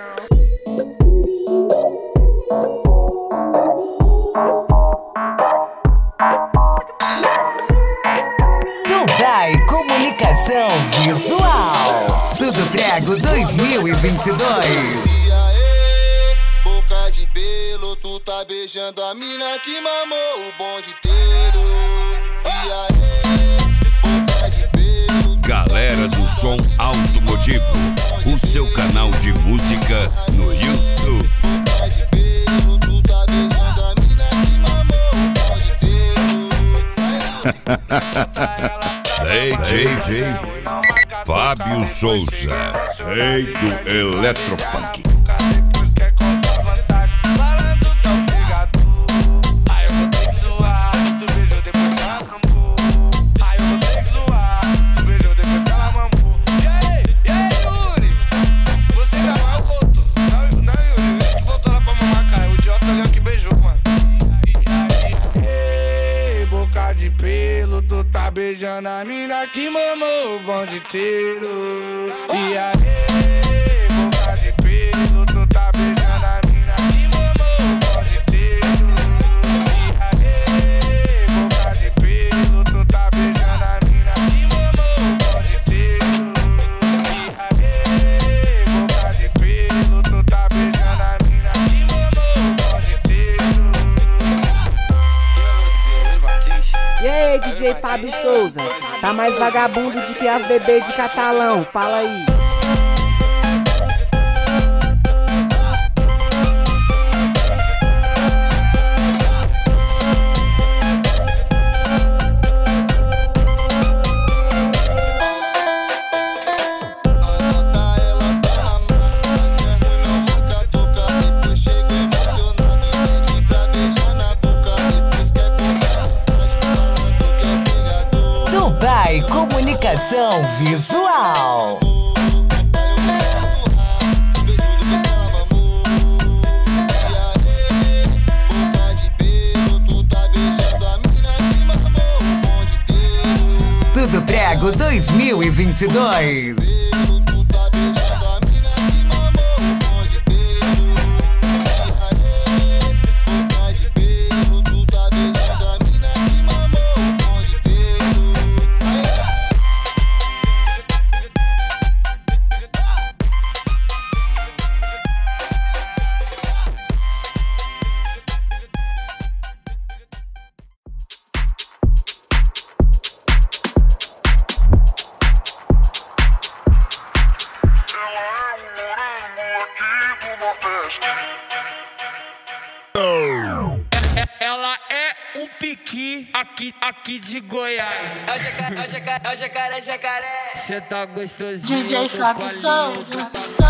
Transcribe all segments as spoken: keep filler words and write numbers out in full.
Dubai Comunicação Visual. Tudo Prego dois mil e vinte e dois. E aí, boca de pelo, tu tá beijando a mina que mamou o bonde inteiro. E aí, boca de pelo. Galera do Som Automotivo, o seu canal de música no YouTube. Boca de pelo, tu tá beijando a mina que mamou o bonde inteiro. D J Fábio Souza, rei do Eletrofunk. Depois quer contar vantagem, falando que é o pegador. Aí eu vou ter que zoar, tu beijou depois que ela mamou. Aí eu vou ter que zoar, tu beijou depois que ela mamou. E aí, e aí, Yuri? Você ainda não voltou. Não, não, Yuri, ele que botou lá pra mamar, cara. O idiota ali é o que beijou, mano. Ei, boca de pelo, tu tá beijando a mina que mamou o bonde inteiro. E aí, boca de pelo, tu tá beijando a mina que mamou o bonde inteiro. E aí, boca de pelo, tu tá beijando a mina que mamou o bonde inteiro. E aí, boca de pelo, tu tá beijando a mina que mamou o bonde inteiro. E aí, D J Fábio Souza, tá mais vagabundo de que as bebê de catalão, fala aí. Anota elas pra mamar, mas é ruim não marca toca. Depois chego emocionado e pedi pra beijar na boca. Depois quer contar vantagem, falando que é o pegador. Dubai Comunicação Visual. Tudo Prego dois mil e vinte e dois. Ela é um piqui aqui, aqui de Goiás. É o jacaré, é o jacaré, é o jacaré, jacaré. Cê tá gostosinho. D J Fábio com Souza.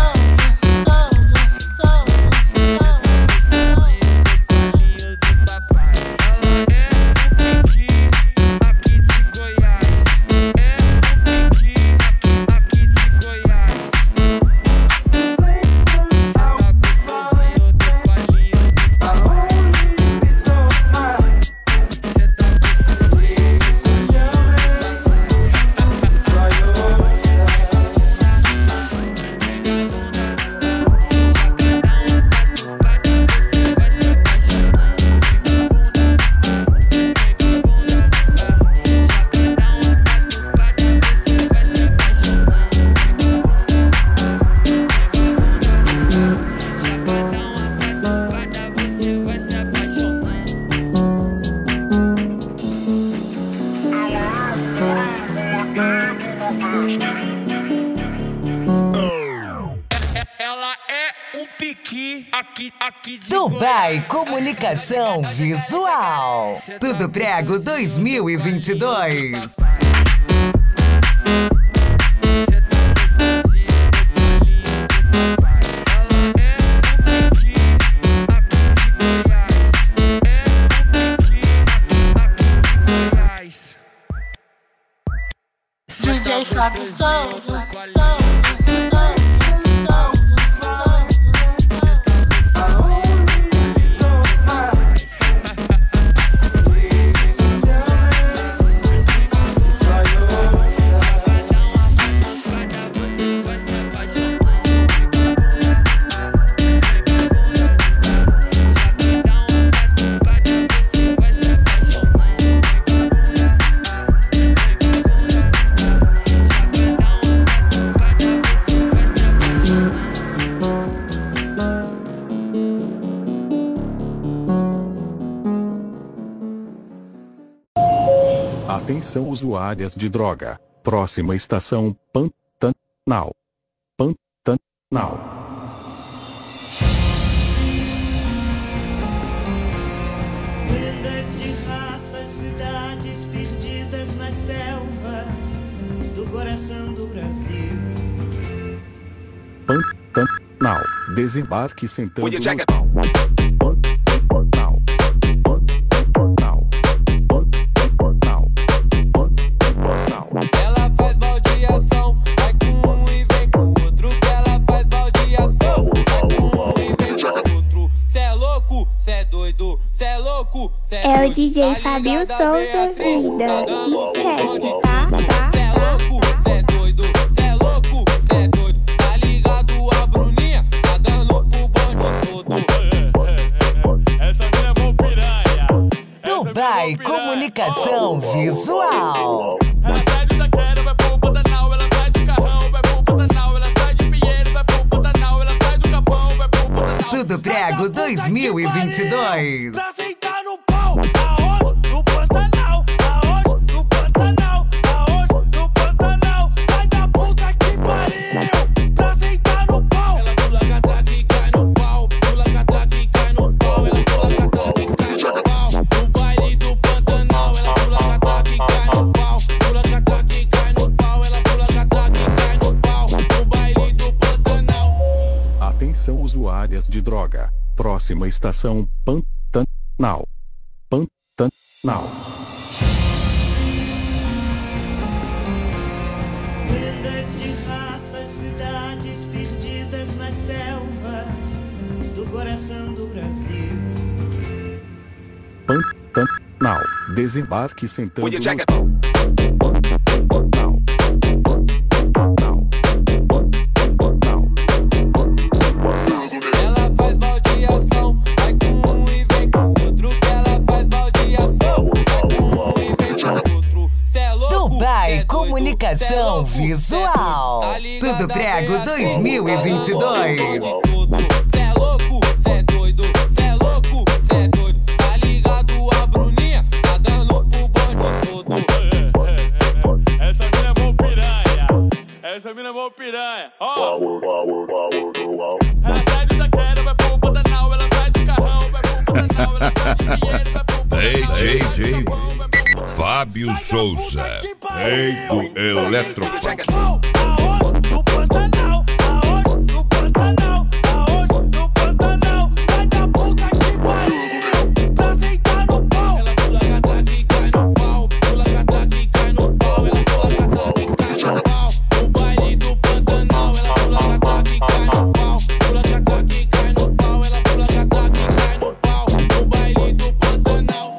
Ela é um piqui aqui, aqui de Dubai Goiás. Comunicação Visual. Tudo Prego dois mil e vinte e dois. D J Fábio Souza. Atenção usuárias de droga. Próxima estação, Pantanal. Pantanal. Lendas de raças, cidades perdidas nas selvas do coração do Brasil. Pantanal. Desembarque sentando no check it? pau. Pantanal. Pantanal. Pantanal. Pantanal. Ela faz baldeação, vai com um e vem com o outro. Que ela faz baldeação, vai com um e vem com o outro. Cê é louco, cê é doido, cê é louco, cê é doido. É o D J Fábio Souza, vida. Esquece, tá? Tá? Cê é louco, cê é doido, cê é louco, cê é doido. Tá ligado a Bruninha, tá dando pro bonde todo. Essa mina é mó piranha. Dubai Comunicação Visual. Ela sai do Taquera, vai pro Pantanal. Ela sai do Carrão, vai pro Pantanal. Ela sai de Pinheiro, vai pro Pantanal. Ela sai do Capão, vai pro Pantanal. Tudo Prego dois mil e vinte e dois. Pra sentar no pau, aonde? No Pantanal, aonde? No Pantanal, aonde? No Pantanal, vai da puta que pariu. Pra sentar no pau. Ela pula catraca e cai no pau, pula catraca e cai no pau. Ela pula catraca e cai no pau, no baile do Pantanal. Ela pula catraca e cai no pau, pula catraca e cai no pau. Ela pula catraca e cai no pau, no baile do Pantanal. Atenção usuárias de droga. Próxima estação, Pantanal. Pantanal. Lendas de raças, cidades perdidas nas selvas do coração do Brasil. Pantanal. Desembarque sentando Will you check no it? pau. Pantanal. Pantanal. Pantanal. Ela faz baldeação, vai com um e vem com o outro. Que ela faz baldeação, vai com um e vem com o outro. Cê é louco, Dubai cê é doido, Comunicação cê é louco, cê é Visual. doido. Tá ligado Tudo a Prego Beatriz, dois mil e vinte e dois. tá dando pro bonde todo. Cê é louco, cê é doido, cê é louco, cê é doido. Tá ligado a Bruninha, tá dando pro bonde todo. Essa mina é mó piranha. Essa mina é mó piranha. Ó. Ela sai do Taquera, vai pro Pantanal. Ela sai do Carrão, vai pro Pantanal. Ela sai de Pinheiro, vai pro Pantanal. D J Fábio Fábio Souza, rei do Eletrofunk. Aonde? No Pantanal, aonde? No Pantanal, aonde? No Pantanal, vai da puta que pariu. Pra sentar no pau. Ela pula catraca e cai no pau, pula catraca e cai no pau. Ela pula catraca e cai no pau, no baile do Pantanal. Ela pula catraca e cai no pau, pula catraca e cai no pau. Ela pula catraca e cai no pau, no baile do Pantanal.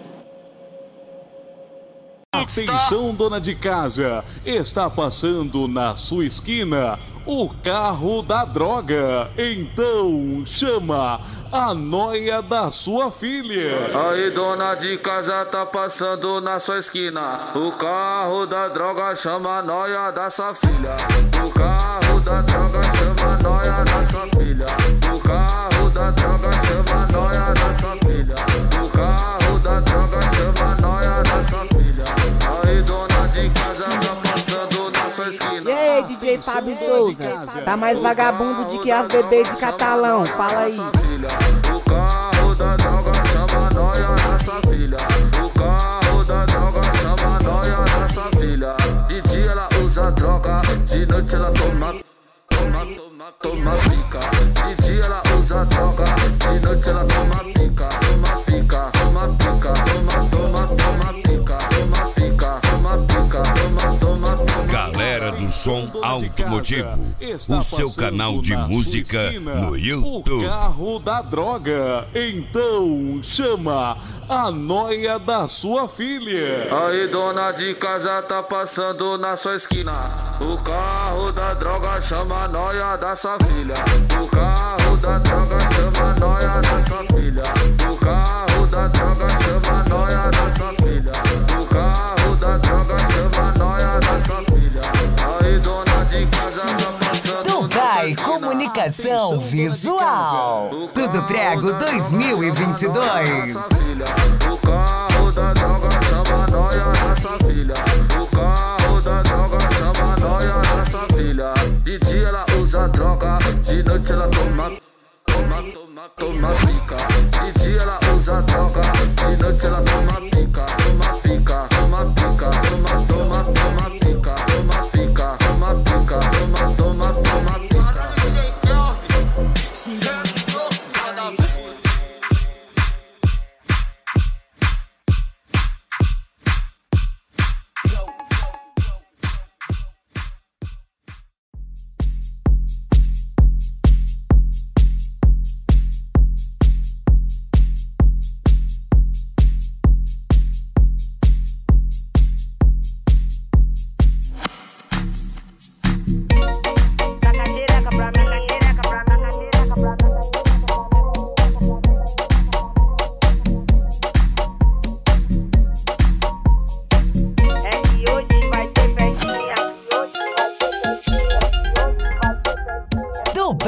Atenção, dona de casa, está passando na sua esquina o carro da droga. Então chama a noia da sua filha. Aí, dona de casa, tá passando na sua esquina. O carro da droga chama a noia da sua filha. O carro da droga chama a noia da sua filha. O carro da droga chama a noia da sua filha. O carro da droga chama a noia da sua filha. Aí, dona de casa, tá passando na sua esquina. E aí, D J Fábio Souza, tá mais vagabundo de que as bebês de catalão, fala aí. O carro da droga chama a noia da sua filha. O carro da droga chama a noia da sua filha. De dia ela usa droga, de noite ela toma, toma, toma, toma pica. De dia ela usa droga, de noite ela toma pica, toma pica, toma pica, toma, toma, toma pica, toma pica, toma pica, toma, toma, toma. Galera do som automotivo, o seu canal de música no YouTube. O carro da droga. Então chama a noia da sua filha. Aí, dona de casa, tá passando na sua esquina. O carro da droga chama a noia da sua filha. O carro da droga chama a noia da sua filha. O carro da droga chama a noia da sua filha. O carro da droga chama a noia da sua filha. Aí, dona de casa, tá passando na sua esquina. Comunicação Visual. Tudo Prego dois mil e vinte e dois. O carro da droga chama a noia da sua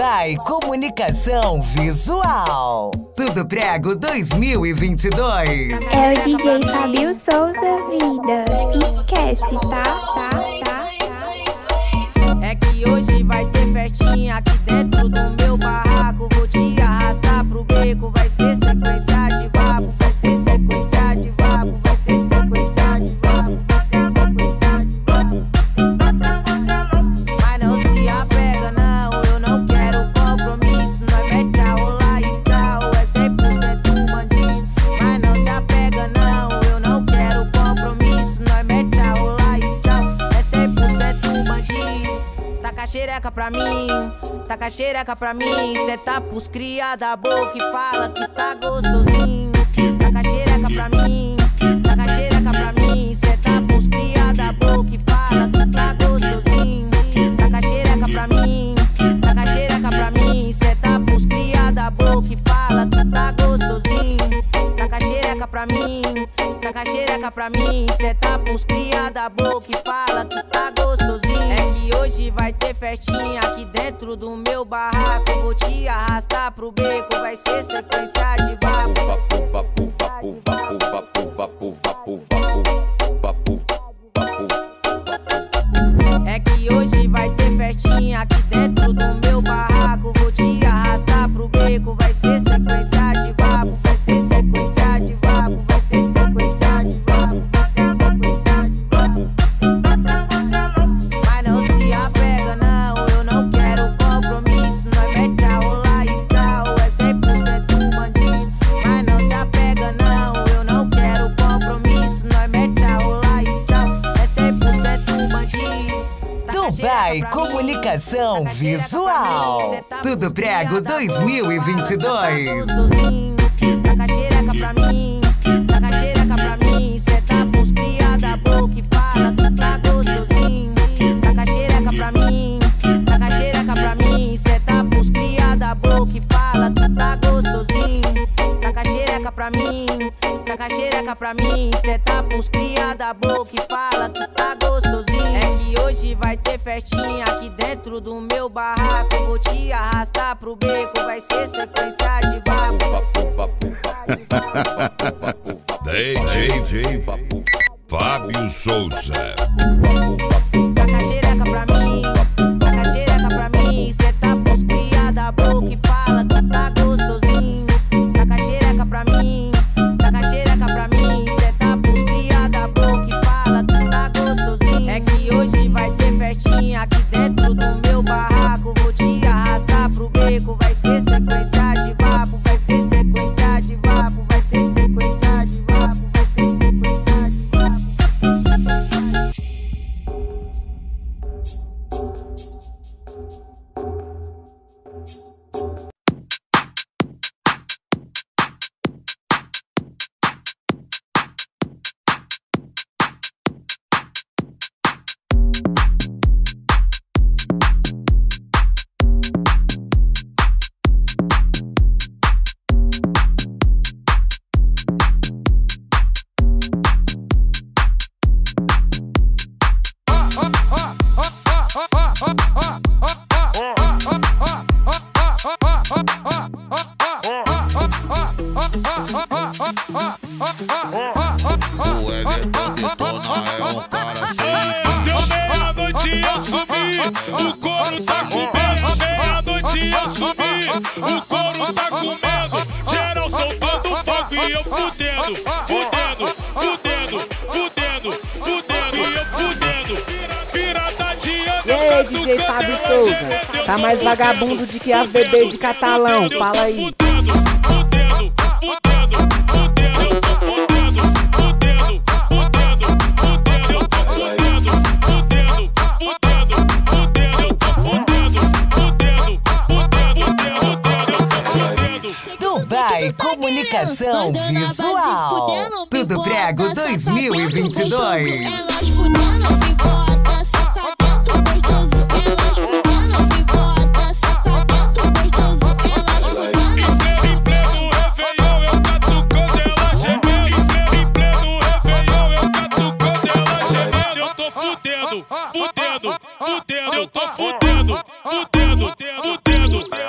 Dubai Comunicação Visual. Tudo Prego dois mil e vinte e dois. É o D J Fábio Souza, vida. Esquece, tá? Tá, tá, tá. É que hoje vai ter festinha aqui dentro do meu barraco. Vou te arrastar pro beco, vai ser sequência de vapo. Vai ser sequência de vapo, vai ser sequência de vapo. Mas não se apega não, eu não quero compromisso. Nós mete a rolar e tchau, é cem por cento bandido. Mas não se apega não, eu não quero compromisso. Nós mete a rolar e tchau, é cem por cento bandido. Taca a xereca pra mim, taca a xereca pra mim. Cê tá pros cria da boca e fala que tá gostosinho. Taca a xereca pra mim, taca a xereca pra mim. Cê tá pros cria da boca e fala que tá gostosinho. Taca a xereca pra mim, taca a xereca pra mim. Cê tá pros cria da boca e fala que tá gostosinho. Taca a xereca pra mim, taca a xereca pra mim. Cê tá pros cria da boca e fala que tá gostosinho. É que hoje vai ter festinha aqui dentro do meu barraco. Vou te arrastar pro beco, vai ser sequência de vapo. É que hoje vai ter festinha aqui dentro do meu barraco. Vou te arrastar pro beco, vai ser sequência de vapo. Vai ser sequência de vapo, vai ser sequência de vapo, vai ser sequência de vapo. Mas não se apega não, eu não quero compromisso. Nós mete a rolar e tchau, é cem por cento bandido. Mas não se apega não, eu não quero compromisso. Nós mete a rolar e tchau, é cem por cento bandido. Dubai Comunicação Visual. Tudo Prego dois mil e vinte e dois. Taca a xereca pra mim, taca a xereca pra mim. Cê tá pros cria da boca e fala que tá gostosinho. Taca a xereca pra mim, taca a xereca pra mim. Cê tá pros cria da boca e fala que tá gostosinho. Taca a xereca pra mim, taca a xereca pra mim. Cê tá pros cria da boca e fala que tá gostosinho. É que hoje vai ter festinha aqui dentro do meu barraco. Vou te arrastar pro beco, vai ser sequência de vapo. D J Fábio Souza. Taca a xereca pra mim, taca a xereca pra mim. Cê tá pros cria da boca e fala que tá gostosinho. Taca a xereca pra mim, taca a xereca pra mim. Cê tá pros cria da boca e fala que tá gostosinho. É que hoje vai ter festinha aqui dentro do meu barraco. Vou te arrastar pro beco, vai ser sequência de vapo. Vai ser sequência de vapo, vai ser sequência de vapo, vai ser sequência de vapo. O Everton detona, é um cara feio. Deu meia-noite eu subi, o couro tá comendo. Meia-noite eu subi, o couro tá comendo. Geral soltando fogo e eu fudendo, fudendo, fudendo, fudendo, fudendo e eu fudendo. Pirata de E aí, D J Fábio Souza, tá mais vagabundo de que as bebês de Catalão, fala aí. Dubai Comunicação Visual. Tudo Prego dois mil e vinte e dois. Elas fudendo, pipota, saca dentro gostoso. Elas fudendo, pipota, saca dentro gostoso. Elas fudendo. Em pleno Réveillon eu catucando ela gemendo. Em pleno Réveillon eu catucando ela gemendo. Eu tô fudendo, fudendo, fudendo. Eu tô fudendo, fudendo, fudendo.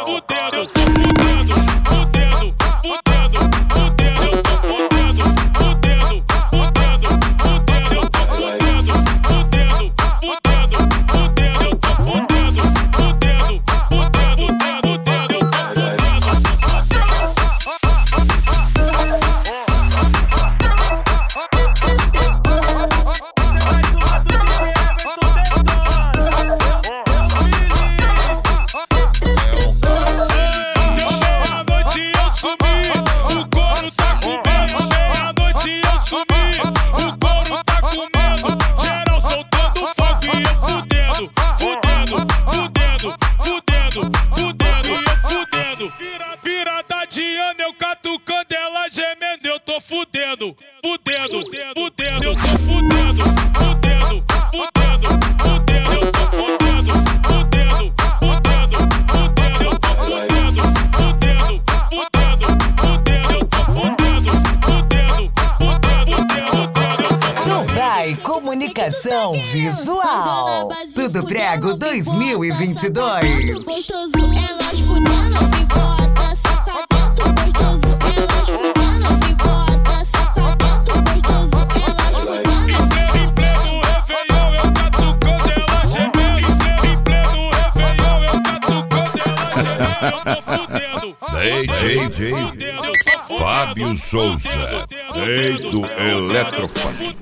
Comunicação Visual. Tudo Prego dois mil e vinte e dois. Gostoso, elas fudendo, pipota, saca dentro, gostoso, elas fudendo, pipota, saca dentro, gostoso, elas fudendo. Em pleno refeião eu catucando ela gemendo. Em pleno refeião eu catucando ela gemendo. Eu tô fudendo. D J Fábio Souza, rei do Eletrofunk.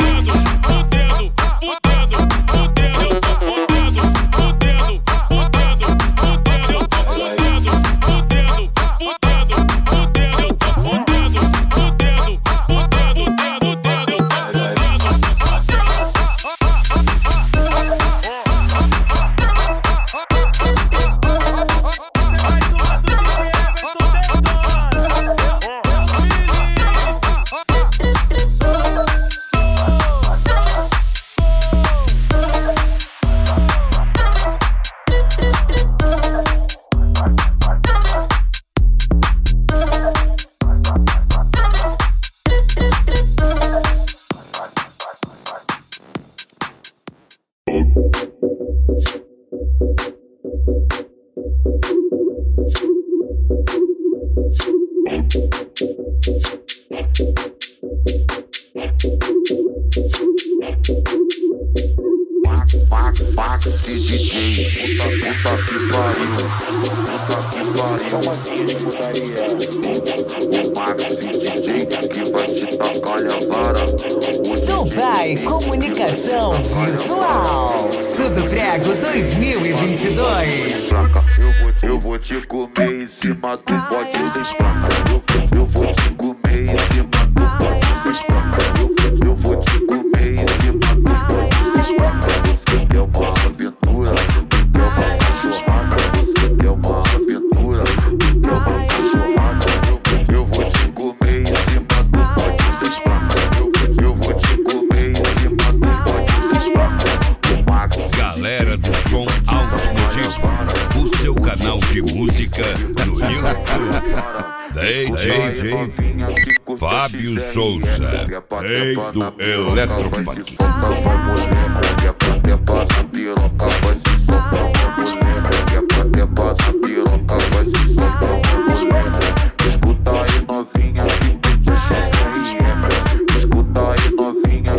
Dubai Comunicação Visual. Tudo Prego dois mil e vinte e dois. Eu vou, eu vou te comer em cima do bote sem placa. Eu, eu vou te comer em cima do bote sem placa. Eu, eu vou te comer em cima do bote sem placa. Você quer uma aventura? Você quer uma cachorrada? Você quer uma aventura? Você quer uma cachorrada? Eu, eu vou te comer em cima do bote sem placa. Eu, eu vou te comer em cima do bote sem placa. Galera do som automotivo, o seu canal de música no YouTube. D J Fábio Souza, rei do Eletrofunk. Escuta aí novinha, escuta aí novinha,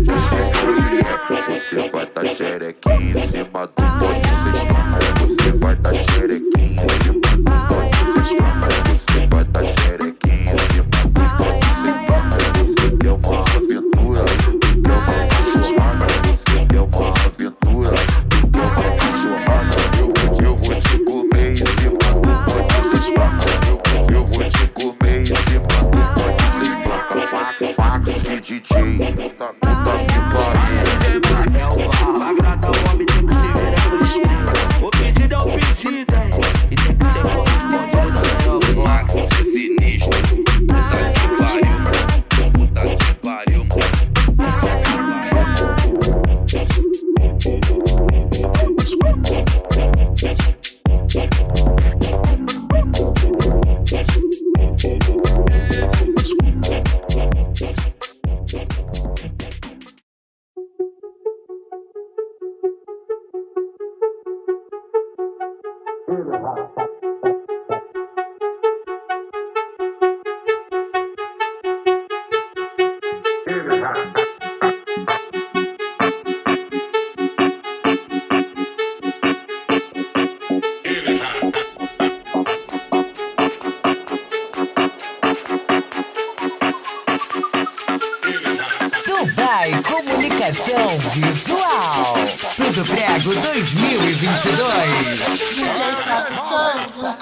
você vai dar xerequinha em cima do bote sem placa. Você vai dar xerequinha em cima do bote sem placa. Você vai dar xerequinha em cima do bote sem placa. Você quer uma aventura? Você quer uma cachorrada? Você quer uma aventura? Você quer uma cachorrada? Eu, eu vou te comer em cima do bote sem placa. Eu, eu vou te comer em cima do bote sem placa. Fax, fax de D J, puta, puta que pariu. É o barro, agrada o homem, tem que se virar no escuro. O pedido é o pedido, hein? E tem que ser correspondido da melhor Max é sinistro, puta que pariu, puta que pariu. Dubai Comunicação Visual. Tudo Prego dois mil e vinte e dois. D J Fábio Souza.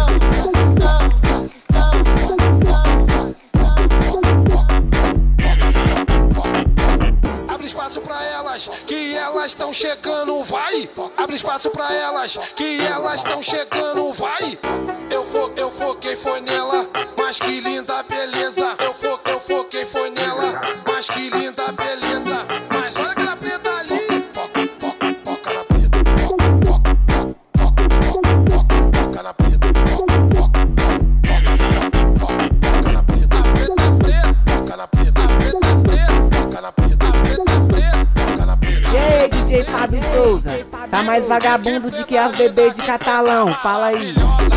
Abre espaço pra elas, que elas estão chegando, vai. Abre espaço pra elas, que elas estão chegando, vai. Eu fo, eu foquei foi nela, mas que linda beleza. Eu fo, eu foquei foi nela, mas que linda beleza. Mas olha aquela preta ali. Foca, foca, foca na preta. Foca, foca, foca, foca na preta. Foca, foca, foca na preta. A preta é preta, foca na preta. A preta é preta, foca na preta. A preta é preta. J Fábio Souza, tá mais vagabundo de que as bebês de Catalão, fala aí.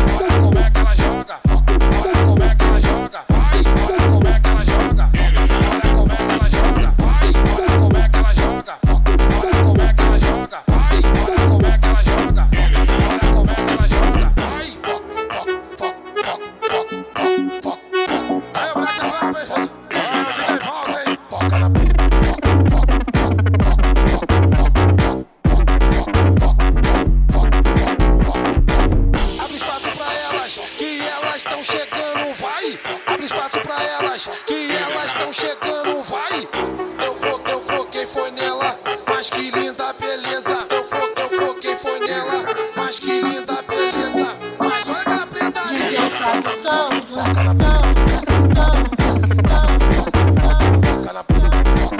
Que elas estão chegando, vai. Eu foquei, eu foquei, foi nela. Mas que linda beleza. Eu foquei, eu foquei, foi nela. Mas que linda beleza. Mas olha aquela preta. D J Fábio Souza, toca na preta. Toca na preta.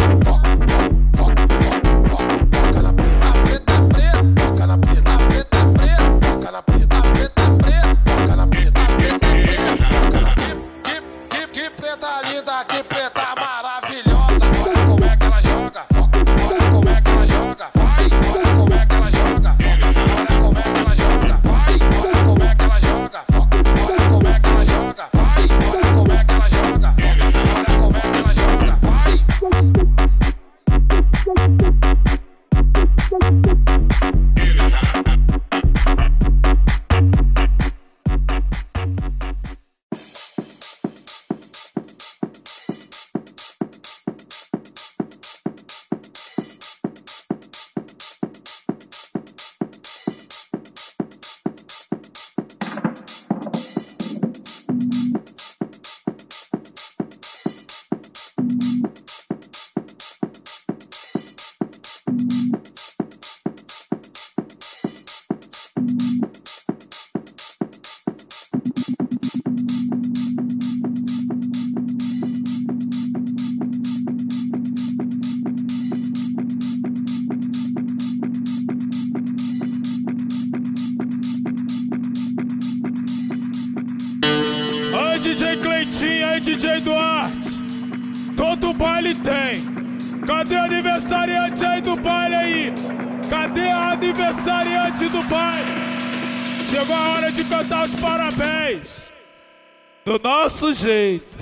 Toca na preta. A preta é preta. Toca na preta. A preta é preta. Toca na preta. A preta é preta. Toca na preta. A preta é preta. Toca na preta. Que preta linda, que preta maravilhosa. Olha como é que ela joga. Olha como é que ela joga. Vai, olha como é que ela joga. Olha como é que ela joga. Vai, olha como é que ela joga. Olha como é que ela joga. Vai, olha como é que ela joga. Olha como é que ela joga. Vai. D J Cleitinho, aí D J Duarte, todo baile tem. Cadê o aniversariante aí do baile aí? Cadê a aniversariante do baile? Chegou a hora de cantar os parabéns do nosso jeito.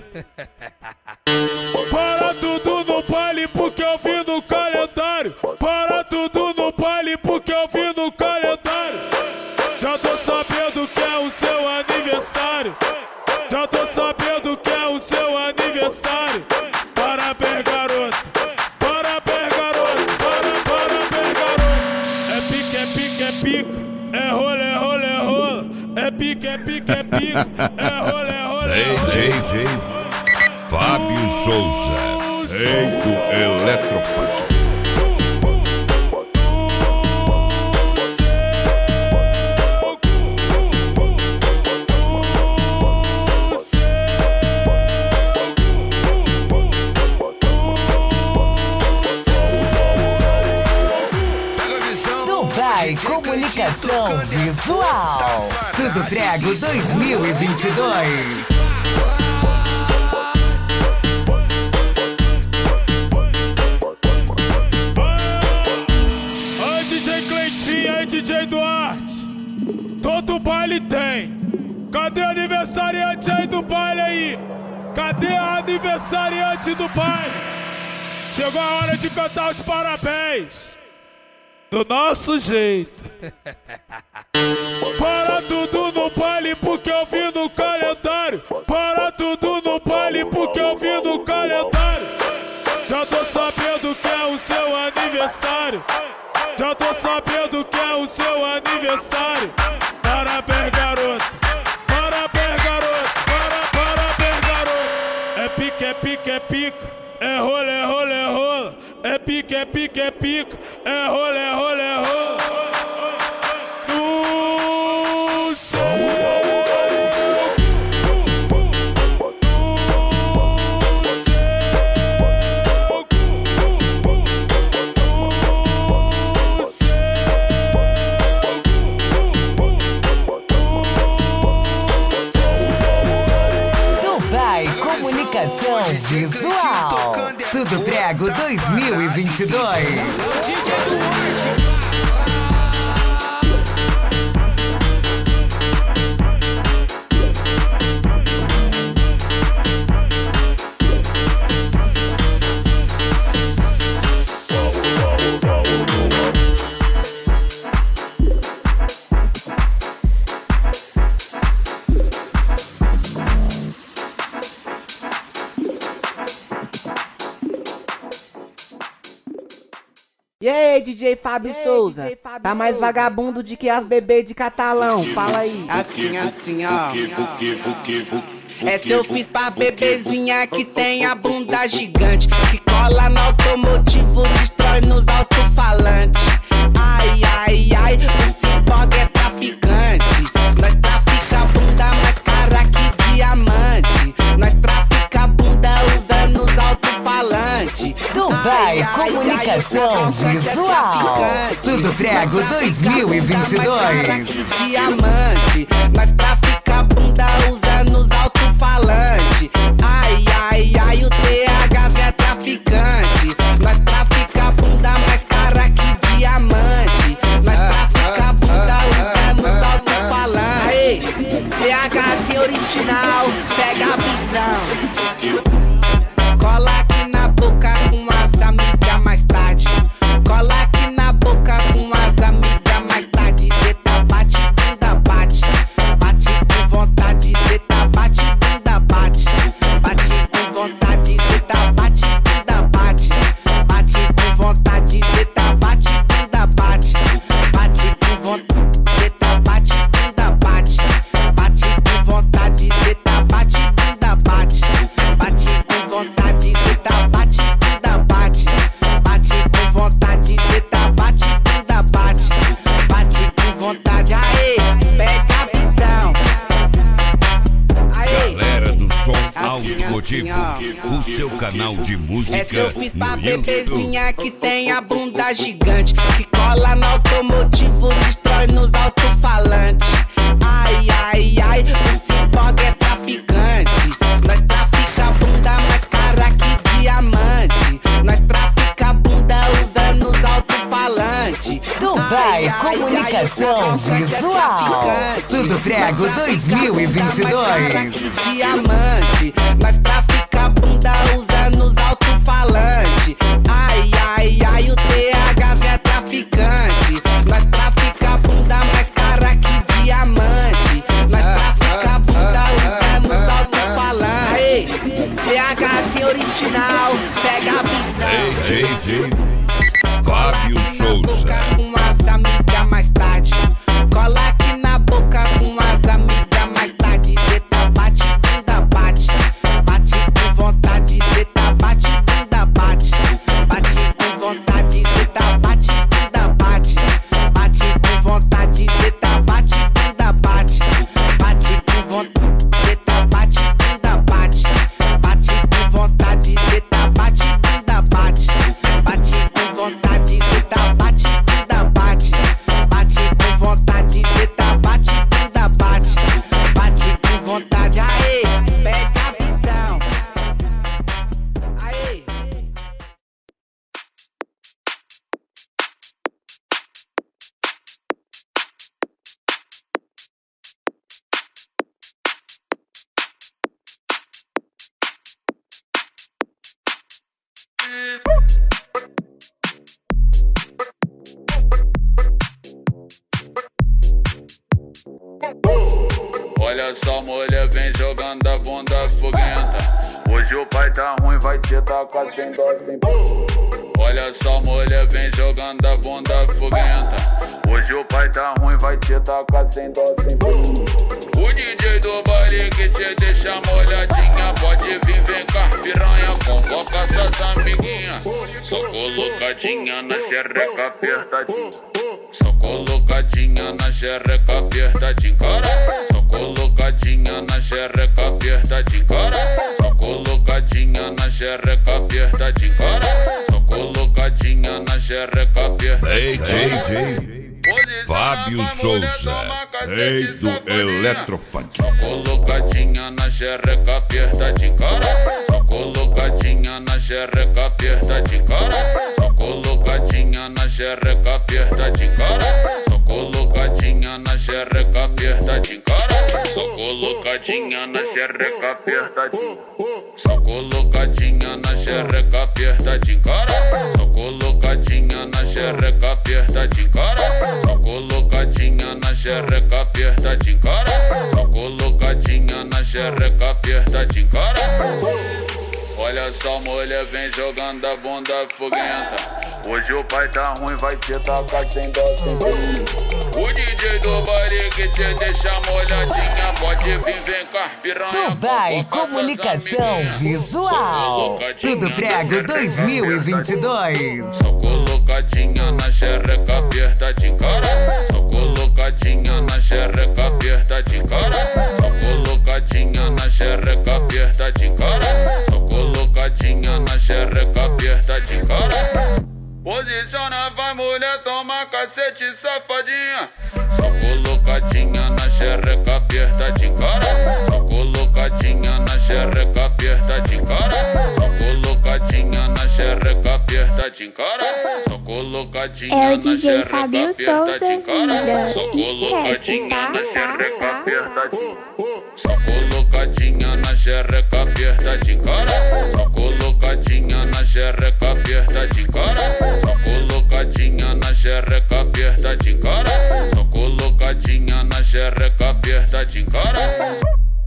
Para tudo no baile porque eu vi no calendário. Para tudo no baile porque eu vi no calendário. Já tô sabendo que é o seu aniversário. Já tô sabendo que é o seu aniversário. Parabéns, garoto. Parabéns, garoto. Para, parabéns, garoto. É pique, é pique, é pique. É rola, é rola, é rola. É pique, é pique, é pique. É rola, é rola, é rola. D J Fábio Souza, rei do Eletropunk. Comunicação visual. Tudo Prego dois mil e vinte e dois. Oi, D J Cleitinho, aí D J Duarte, todo baile tem. Cadê o aniversariante aí do baile aí? Cadê a aniversariante do baile? Chegou a hora de cantar os parabéns do nosso jeito. Para tudo no baile porque eu vi no calendário. Para tudo no baile porque eu vi no calendário. Já tô sabendo que é o seu aniversário. Já tô sabendo que é o seu aniversário. Parabéns, garoto. Parabéns, garoto. Para, parabéns, garoto. É pique, é pique, é pique. É rola, é rola, é rola. É pique, é pique, é pique. É rola, é rola, é rola. No céu. Comunicação visual. Tudo Prego dois mil e vinte e dois. E aí, D J Fábio Souza, D J Fábio tá mais Souza. Vagabundo de que as bebês de Catalão, fala aí. Assim, assim, ó. Essa eu fiz pra bebezinha que tem a bunda gigante, que cola no automotivo, destrói nos alto-falantes. Ai, ai, ai, esse pog é traficante. Nós trafica bunda mais cara que diamante. Nós trafica bunda usando os alto-falantes. Dubai Comunicação Visual. Tudo Prego dois mil e vinte e dois. Diamante. Nós trafica bunda usando os alto-falantes. Ai, ai, ai, o T H é traficante. Nós trafica bunda mais cara que diamante. Nós trafica bunda usando os alto-falantes. Aí, T H original, pega a visão. Cola aqui na boca com as amigas mais tarde. Cola aqui na boca com as amigas mais tarde. Zeta bate, bunda bate. Bate com vontade, zeta bate, bunda bate. Bate com vontade, zeta bate, bunda bate. Bate com vontade, zeta bate, bunda bate. Bate com vontade, zeta bate, bunda bate. Bate com vontade, zeta bate, bunda bate. Bate com vontade, zeta bate, bunda bate. Bate com vontade, zeta bate, bunda bate. Bate com vontade, aê, pega a visão. Aê. Galera do som automotivo, o seu canal de música. Essa eu fiz pra no YouTube. bebezinha que tem a bunda gigante, que cola no automotivo, destrói nos alto-falantes. Ai, ai, ai, esse pog é traficante. Nós trafica bunda mais cara que diamante. Nós trafica bunda usando os alto-falantes. Dubai Comunicação Visual. Tudo Prego dois mil e vinte e dois. Diamante. Nós trafica bunda usando os alto-falantes. Ai, ai, ai, o T H é traficante. Nós trafica bunda mais cara que diamante. Nós trafica bunda usando os alto-falantes. Aí, T H original, pega a visão. D J Fábio Souza. Com as amigas mais tarde. Cola aqui na boca com as amigas mais tarde. Zeta bate, bunda bate. Bate com vontade, zeta bate, bunda bate. Bate com vontade, zeta bate, bunda bate. Bate com vontade, zeta bate, bunda bate. Bate com vontade, zeta bate, bunda bate. Bate com vontade, zeta bate, bunda bate. Bate com vontade, zeta bate, bunda bate. Bate com vontade, zeta bate, bunda bate. Bate com vontade, aê, pega a visão. Aê. Olha só, mulher, vem jogando a bunda foguenta. Hoje o pai tá ruim, vai te tacar sem dó, sem pô. Olha só, mulher, vem jogando a bunda foguenta. Hoje o pai tá ruim, vai te tacar sem dó, sem pô. O D J do baile que te deixa molhadinha, pode vir, vem cá, piranha, convoca suas amiguinhas. Só colocadinha na xereca apertadinha. Só colocadinha na xereca apertadinha, cara. Só colocadinha na xereca apertadinha, cara. Só colocadinha na xereca apertadinha, cara. Só colocadinha na xereca apertadinha. D J Fábio Souza, rei do Eletrofunk. Só colocadinha na xereca apertadinha, cara. Só colocadinha na xereca apertadinha, cara. Só colocadinha na na xereca, aperta de cara. Só colocadinha na xereca, aperta de cara. Só colocadinha na xereca, aperta de. Só colocadinha na xereca, aperta de cara. Só colocadinha na xereca, aperta de cara. Só colocadinha na xereca, aperta de cara. Só colocadinha na xereca, aperta de cara. Olha só, mulher, vem jogando a bunda foguenta. Hoje o pai tá ruim, vai te tacar sem dó, sem dó. O D J do baile que te deixa molhadinha, pode vir, vem cá, piranha. Dubai Comunicação Visual. Tudo Prego dois mil e vinte e dois. Só colocadinha na xereca, aperta de cara. Só colocadinha na xereca, aperta de cara. Só colocadinha na xereca, aperta de cara. Só colocadinha na xereca, aperta de cara. Posiciona, vai mulher, toma cacete, safadinha. Só colocadinha na xereca, aperta de cara. Só colocadinha na xereca, aperta de cara. Só colocadinha na xereca, aperta de cara. Só colocadinha É o na D J xereca, Fábio aperta Souza de cara. Vida. Só colocadinha Esquece, na tá? xereca, aperta de. Só colocadinha na xereca, aperta de cara. Só colocadinha na xereca, aperta de cara. Só colocadinha na xereca, aperta de cara. Só colocadinha na xereca, aperta de cara.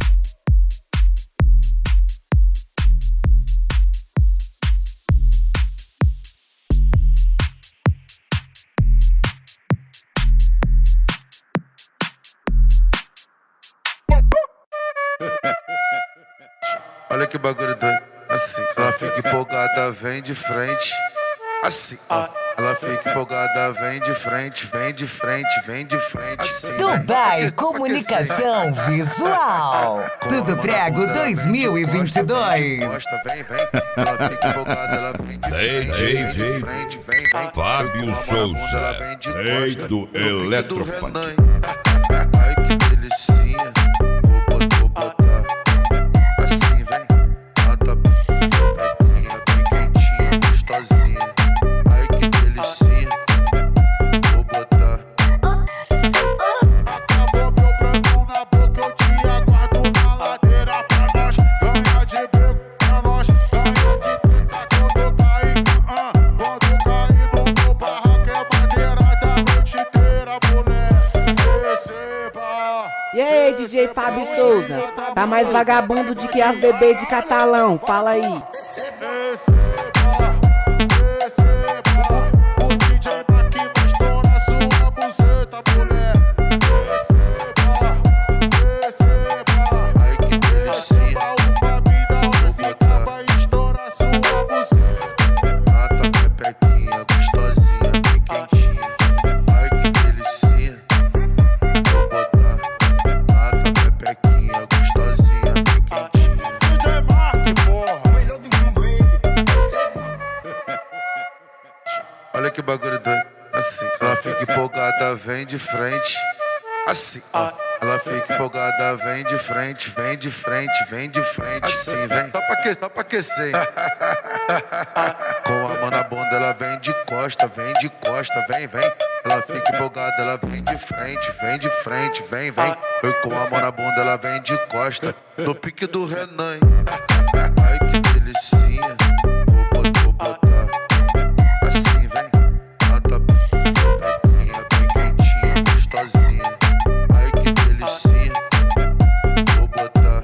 Olha que bagulho doido. Assim, ela fica empolgada, vem de frente. Assim, ó. Ela fica empolgada, vem de frente, vem de frente, vem de frente. Assim, Dubai Comunicação Visual. Tudo Prego dois mil e vinte e dois. Vem, vem. Ela fica empolgada, ela vem de frente, vem de frente, vem, vem. Fábio Souza, rei do Eletrofunk. Ai que delicinha. Vou botar, vou botar. Assim, vem. A tua pequinha bem quentinha, gostosinha. Ai que delicinha. Vou botar. Acabou meu pranto na boca, eu te aguardo na ladeira pra nós. Ganha de beco pra nós, ganha de treta quando cair. Ah, quando cair no meu barraco é bandeira da noite inteira, mulher. Receba. E aí, D J Fábio Souza? Tá mais vagabundo de que as bebês de catalão, fala aí. O D J aqui vai estourar sua buceta, mulher. Receba, receba. Ai que delicinha. O Fabi da Ozica vai estourar sua buceta. A tua pepequinha gostosinha, bem quentinha. Ai que delicinha. Vou botar. A tua pepequinha gostosinha, bem quentinha. D J Mark, porra. Melhor do mundo ele. Olha que bagulho doido. Assim, ela fica empolgada, vem de frente. Assim, ó. Ela fica empolgada, vem de frente, vem de frente, vem de frente. Assim, vem. Só pra aquecer, só pra aquecer. Com a mão na bunda, ela vem de costa, vem de costa, vem, vem. Ela fica empolgada, ela vem de frente, vem de frente, vem, vem. Eu com a mão na bunda, ela vem de costa. No pique do Renan. Ai que delicinha. Vou botar, vou botar. Assim, vem. A tua pequinha bem quentinha, gostosinha. Ai que delicinha. Vou botar.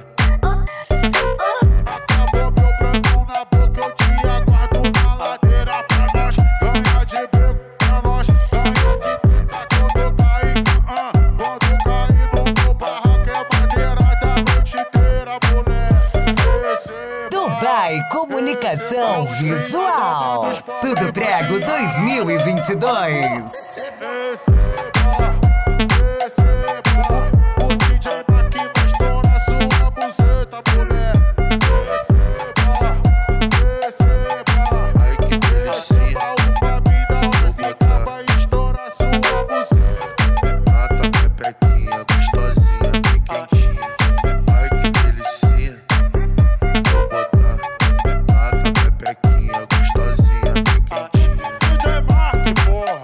Acabou meu pranto na boca, eu te aguardo na ladeira pra nós. Ganha de beco pra nós, ganha de treta quando cair. Ah, quando cair no meu barraco é bandeira da noite inteira, mulher. Receba. Dubai Comunicação Visual. Tudo Prego dois mil e vinte e dois. Receba, receba. O D J aqui vai estourar sua buceta, mulher. Receba, receba. Ai que delicinha. O Fabi da Ozica vai estourar sua buceta. A tua pepequinha gostosinha, bem quentinha. Ai que delicinha. Vou botar. A tua pepequinha gostosinha, bem quentinha. D J Mark, porra.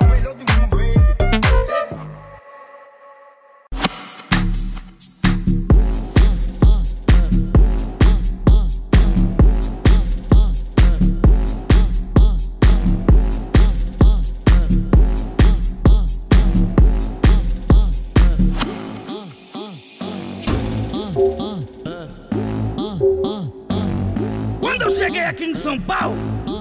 São Paulo,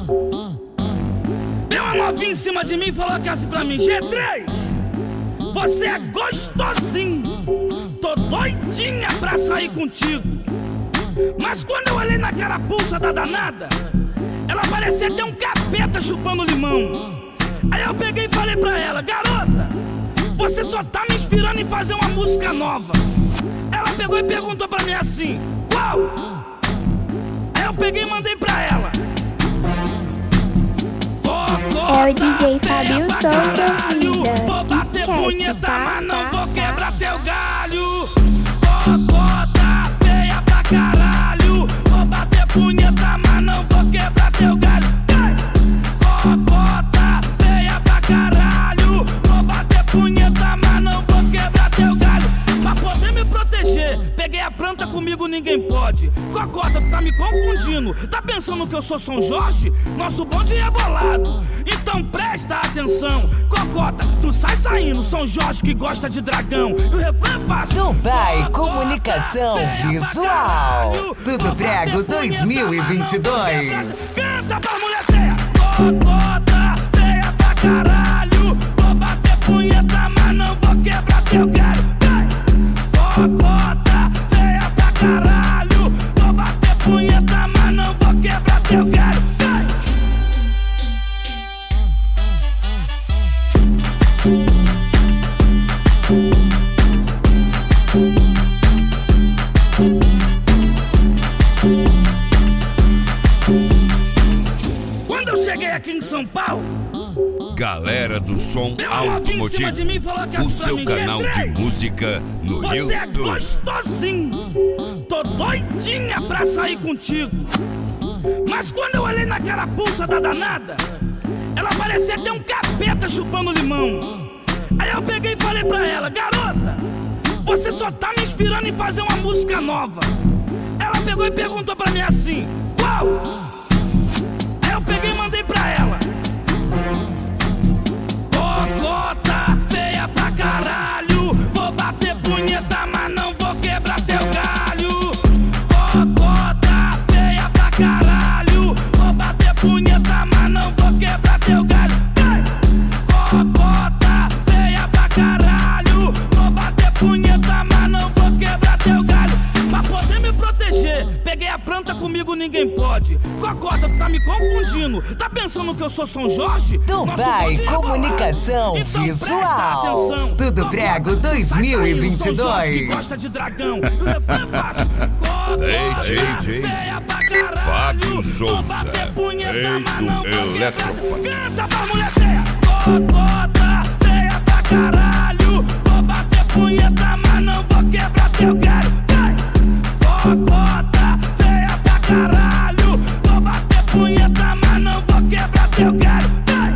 veio uma novinha em cima de mim e falou que assim pra mim: G três, você é gostosinho, tô doidinha pra sair contigo. Mas quando eu olhei na carapuça da danada, ela parecia até um capeta chupando limão. Aí eu peguei e falei pra ela: garota, você só tá me inspirando em fazer uma música nova. Ela pegou e perguntou pra mim assim: qual? Aí eu peguei e mandei pra ela: É o D J Fábio Souza Vida. vou bater Esquece, punheta, tá? mas não Tá, vou tá. quebrar teu galho. Cocota feia pra caralho, vou bater punheta, mas não vou quebrar teu galho. Cocota feia pra caralho, vou bater punheta, mas não vou quebrar teu galho. Pra poder me proteger, peguei a planta, comigo ninguém pode. Cocota, tu tá me confundindo, tá pensando que eu sou São Jorge? Nosso bonde é bolado, então presta atenção. Cocota, tu sai saindo, São Jorge que gosta de dragão. E o refrão é fácil: Dubai Comunicação Visual. Tudo Prego dois mil e vinte e dois. Canta pra mulher feia. Cocota feia pra caralho, vou bater punheta, mas não vou quebrar teu galho. Cocota feia pra caralho, vou bater punheta, mas não vou quebrar teu galho. Quando eu cheguei aqui em São Paulo, Galera do Som Automotivo, o seu canal de música no você é YouTube. gostosinho, tô doidinha pra sair contigo. Mas quando eu olhei na carapuça da danada, ela parecia até um capeta chupando limão. Aí eu peguei e falei pra ela: garota, você só tá me inspirando em fazer uma música nova. Ela pegou e perguntou pra mim assim: qual? Aí eu peguei e mandei pra ela: cocota feia pra caralho, vou bater punheta, mas não vou quebrar teu galho. Cocota feia pra caralho, vou bater punheta, mas não vou quebrar teu galho. Cocota feia pra caralho, vou bater punheta, mas não vou quebrar teu galho. Pra poder me proteger, peguei a planta, comigo ninguém pode. Cocota, tu tá me confundindo, tá pensando que eu sou São Jorge? Dubai Comunicação Então Visual. Tudo Prego dois mil e vinte e dois. Gosta de dragão. D J Fábio Souza, rei do Eletrofone. Canta pra mulher feia. Cocota feia pra caralho, vou bater punheta, mas não vou quebrar teu galho. Cocota feia pra caralho, vou bater punheta, mas não vou quebrar teu galho.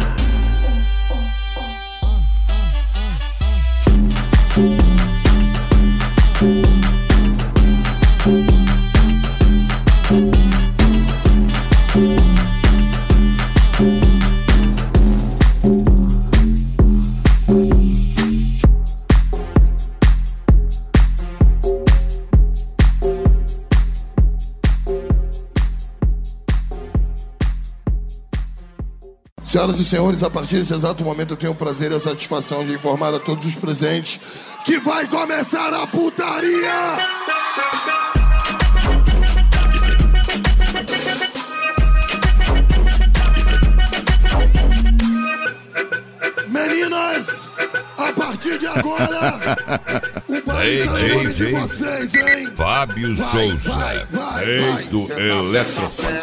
Senhoras e senhores, a partir desse exato momento eu tenho o prazer e a satisfação de informar a todos os presentes que vai começar a putaria! Meninas, a partir de agora, o baile tá no nome de vocês, hein? Fábio Vai, Souza, vai, vai, rei vai. do Eletrofone.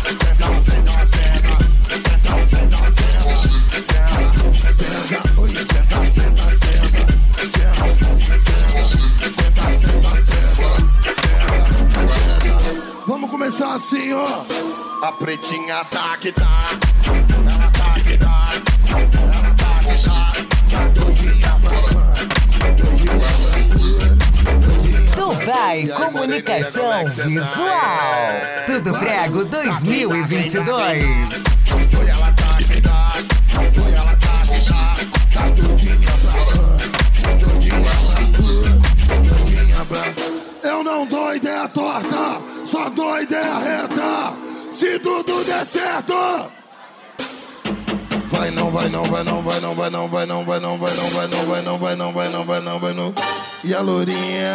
Vamos começar assim, ó. A pretinha tá que tá, ela tá que tá, ela tá que tá, tá doidinha pra Dubai Comunicação Visual. Tudo Prego dois mil e vinte e dois. ela tá que tá, ela tá que tá, tá doidinha pra Eu não dou ideia torta, só dou ideia reta. Se se tudo der certo. Vai não, vai não, vai não, vai não, vai não, vai não, vai não, vai não, vai não, vai não, vai não, vai não, vai não, vai não. E a lourinha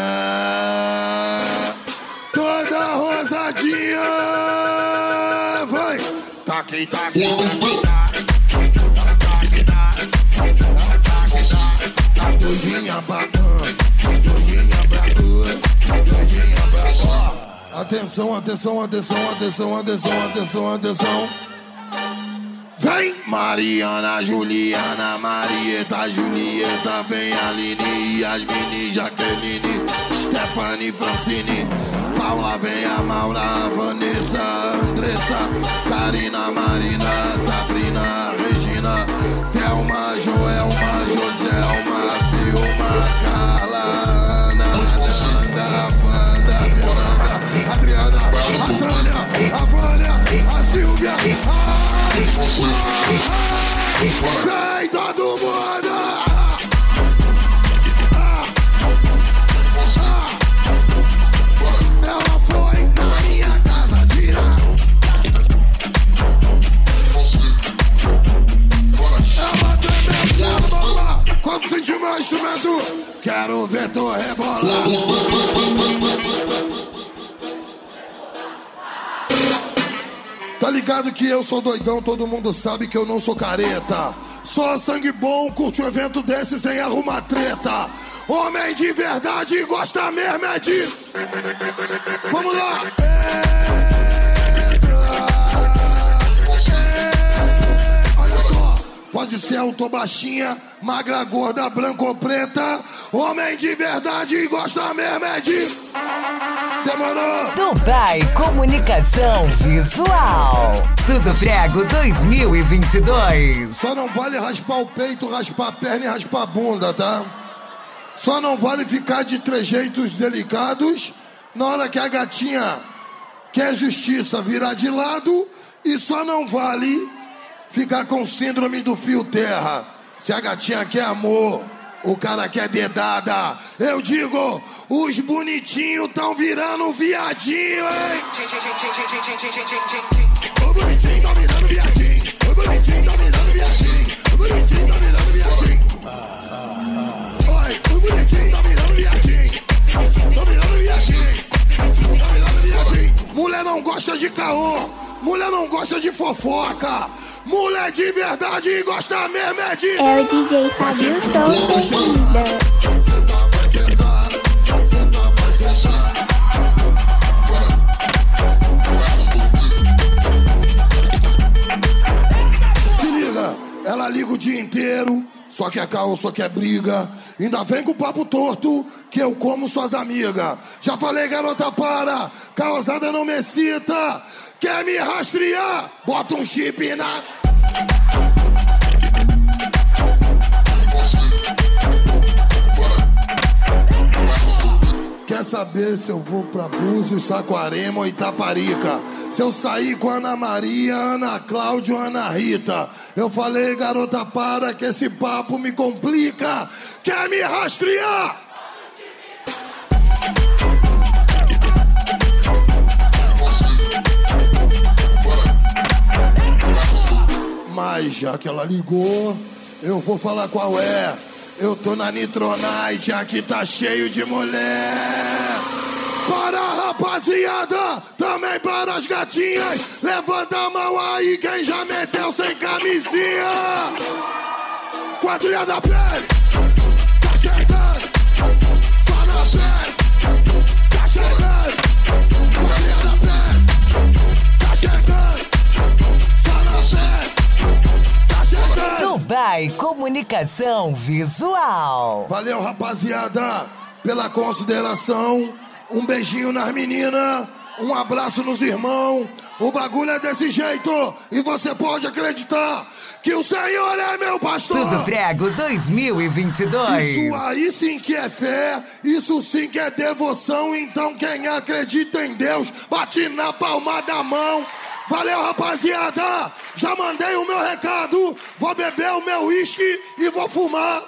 toda rosadinha. Vai. Taque, taque. Doidinha bacana, doidinha bacana, doidinha bacana. Atenção, atenção, atenção, atenção, atenção, atenção, atenção. Vem Mariana, Juliana, Marieta, Julieta, vem Aline, Yasmine, Jaqueline, Stephanie, Francine, Paula, vem a Maura, Vanessa, Andressa, Karina, Marina, Sabrina, Regina, Thelma, Joelma, Joselma, Vilma, Carla, Ana, Amanda, Wanda, Fernanda, Adriana, a Tânia, a Vânia, a Silvia, a... Sai todo mundo! Ela foi na minha casa tirar. Ela também rebola. Quando sentir meu instrumento, quero ver tu rebolar. Tá ligado que eu sou doidão, todo mundo sabe que eu não sou careta. Só sangue bom, curte um evento desse sem arrumar treta. Homem de verdade gosta mesmo é de... Vamos lá! Olha só, pode ser alto, baixinha, magra, gorda, branca ou preta. Homem de verdade gosta mesmo é de... Demorou! Dubai Comunicação Visual. Tudo Prego dois mil e vinte e dois. Só não vale raspar o peito, raspar a perna e raspar a bunda, tá? Só não vale ficar de trejeitos delicados na hora que a gatinha quer justiça virar de lado. E só não vale ficar com síndrome do fio terra. Se a gatinha quer amor, o cara quer dedada. Eu digo, os bonitinhos tão virando viadinho, hein? O bonitinho tá virando viadinho. O bonitinho tá virando viadinho. O bonitinho tá virando viadinho. Oi, o bonitinho tá virando viadinho. Tá virando viadinho. Tá virando viadinho. Mulher não gosta de caô. Mulher não gosta de fofoca. Mulher de verdade gosta mesmo é de... É o D J Fábio Souza Vida. Se liga, ela liga o dia inteiro, só quer caô, só quer briga. Ainda vem com papo torto, que eu como suas amigas. Já falei, garota, para, causada não me excita. Quer me rastrear? Bota um chip na... Quer saber se eu vou pra Búzios, Saquarema ou Itaparica? Se eu sair com Ana Maria, Ana Cláudia ou Ana Rita? Eu falei, garota, para que esse papo me complica. Quer me rastrear? Mas já que ela ligou, eu vou falar qual é. Eu tô na Nitronite, aqui tá cheio de mulher. Para a rapaziada, também para as gatinhas. Levanta a mão aí quem já meteu sem camisinha. Quadrilha da pele, tá chegando. Só na pele, tá chegando. Quadrilha da pele, tá chegando. Só na pele. Dubai Comunicação Visual. Valeu, rapaziada, pela consideração. Um beijinho nas meninas, um abraço nos irmãos. O bagulho é desse jeito e você pode acreditar que o Senhor é meu pastor. Tudo Prego dois mil e vinte e dois. Isso aí sim que é fé, isso sim que é devoção. Então quem acredita em Deus, bate na palma da mão. Valeu, rapaziada! Já mandei o meu recado, vou beber o meu uísque e vou fumar.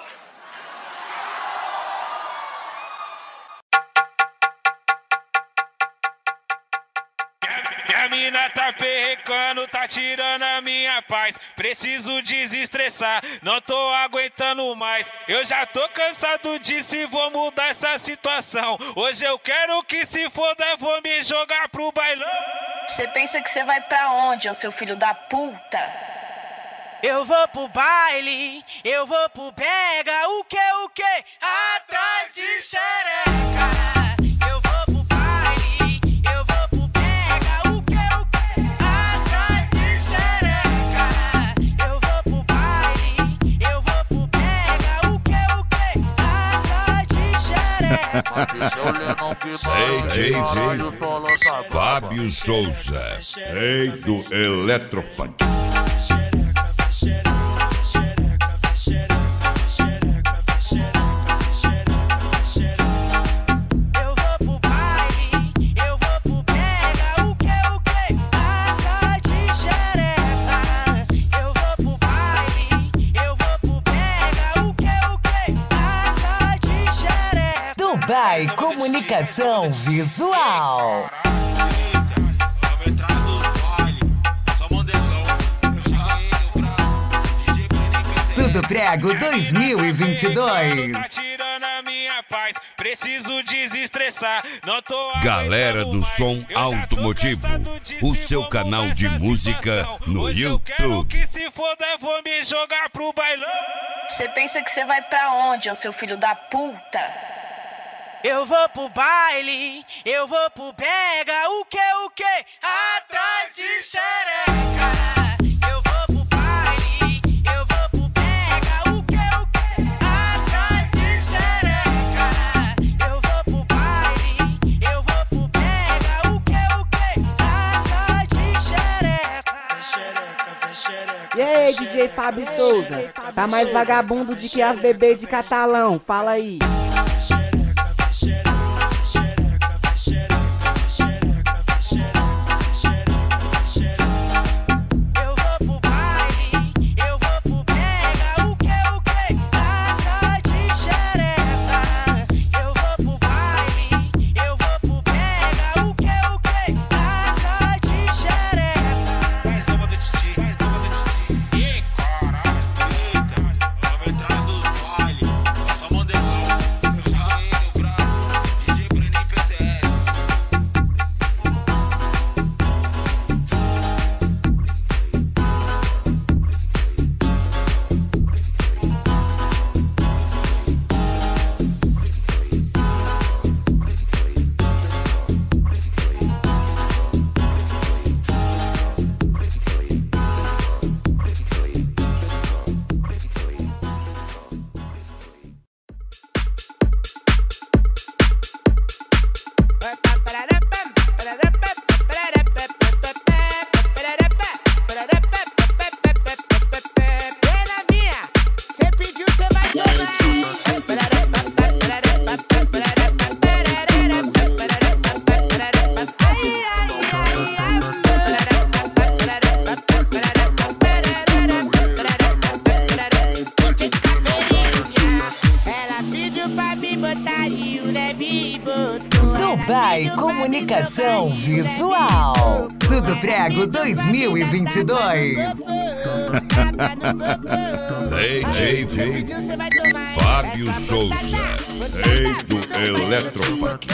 Quer Essa mina tá perrecando, tá tirando a minha paz. Preciso desestressar, não tô aguentando mais. Eu já tô cansado disso e vou mudar essa situação. Hoje eu quero que se foda, vou me jogar pro bailão. Você pensa que você vai pra onde, ô seu filho da puta? Eu vou pro baile, eu vou pro pega, o que, o que? Atrás de xereca. Eu vou pro baile, eu vou pro pega, o que, o que? Atrás de xereca. Eu vou pro baile, eu vou pro pega, o que, o que? Atrás de xereca. D J Fábio Souza, rei do Eletrofunk. Dubai Comunicação Visual. Tudo Prego dois mil e vinte e dois. Tá tirando a minha paz, preciso desestressar, não tô. Galera do Som Automotivo, o seu canal de música no YouTube. Que se foda, vou me jogar pro bailão. Você pensa que você vai pra onde, ô seu filho da puta? Eu vou pro baile, eu vou pro pega, o que, o que? Atrás de xereca. Eu vou pro baile, eu vou pro pega, o que, o que? Atrás de xereca. Eu vou pro baile, eu vou pro pega, o que, o que? Atrás de xereca. E aí, D J Fábio Souza? Tá mais vagabundo de que as bebê de catalão, fala aí. Dubai Comunicação Visual. Tudo Prego dois mil e vinte e dois. D J Fábio Souza, rei do Eletrofunk.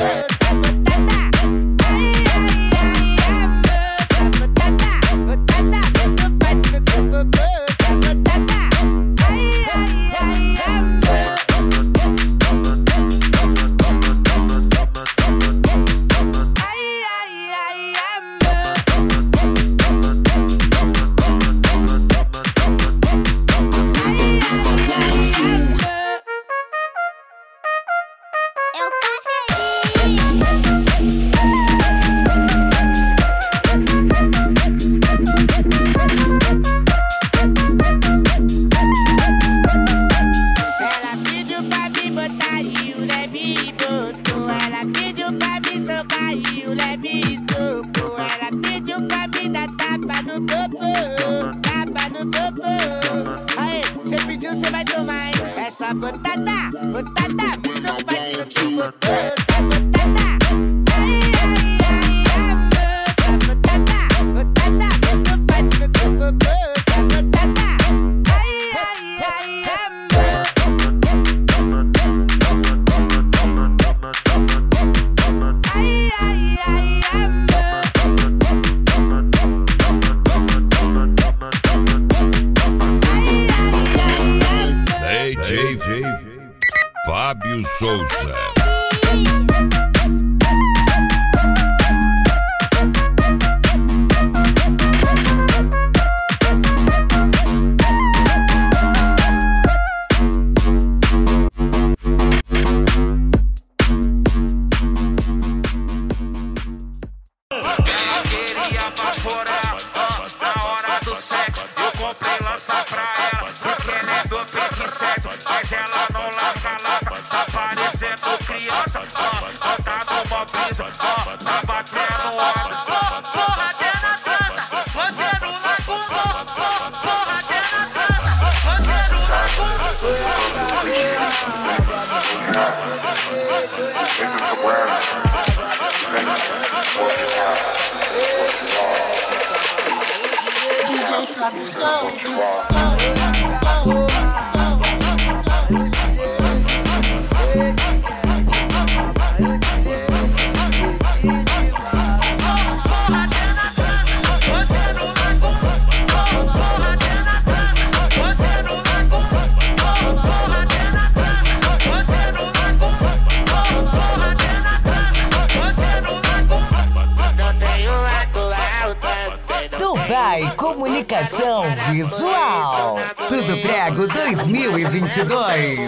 Botada, botada, ai, ai, ai, amor, essa botada. D J Fábio Souza. Mas ela não larga, larga, tá parecendo criança, ó, tá numa brisa, ó, tá batendo água, porra, até na trança, você não larga, porra, até na trança, você não Dubai Comunicação Visual. Tudo Prego dois mil e vinte e dois.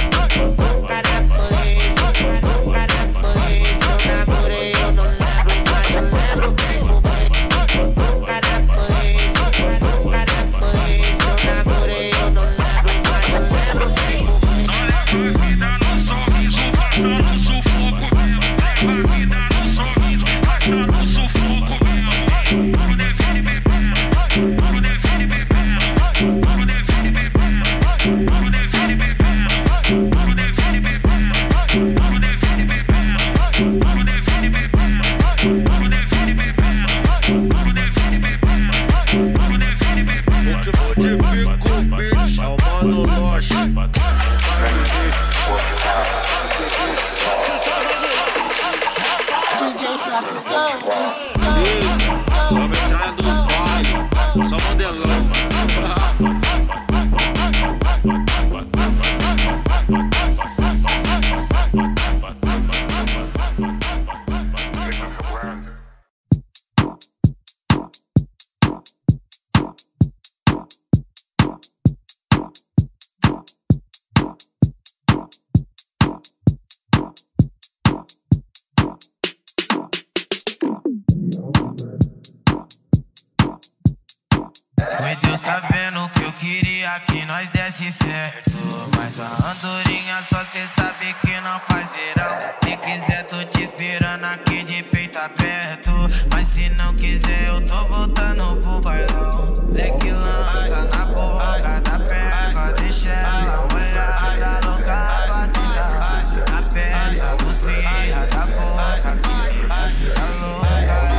Oi, Deus tá vendo que eu queria que nós desse certo, mas a andorinha só cê sabe que não faz verão. Se quiser tô te esperando aqui de peito aberto, mas se não quiser eu tô voltando pro bailão. Leque lança na boca da perna, deixa ela molhada, louca capacidade. Na peça dos cria da boca que tá louca.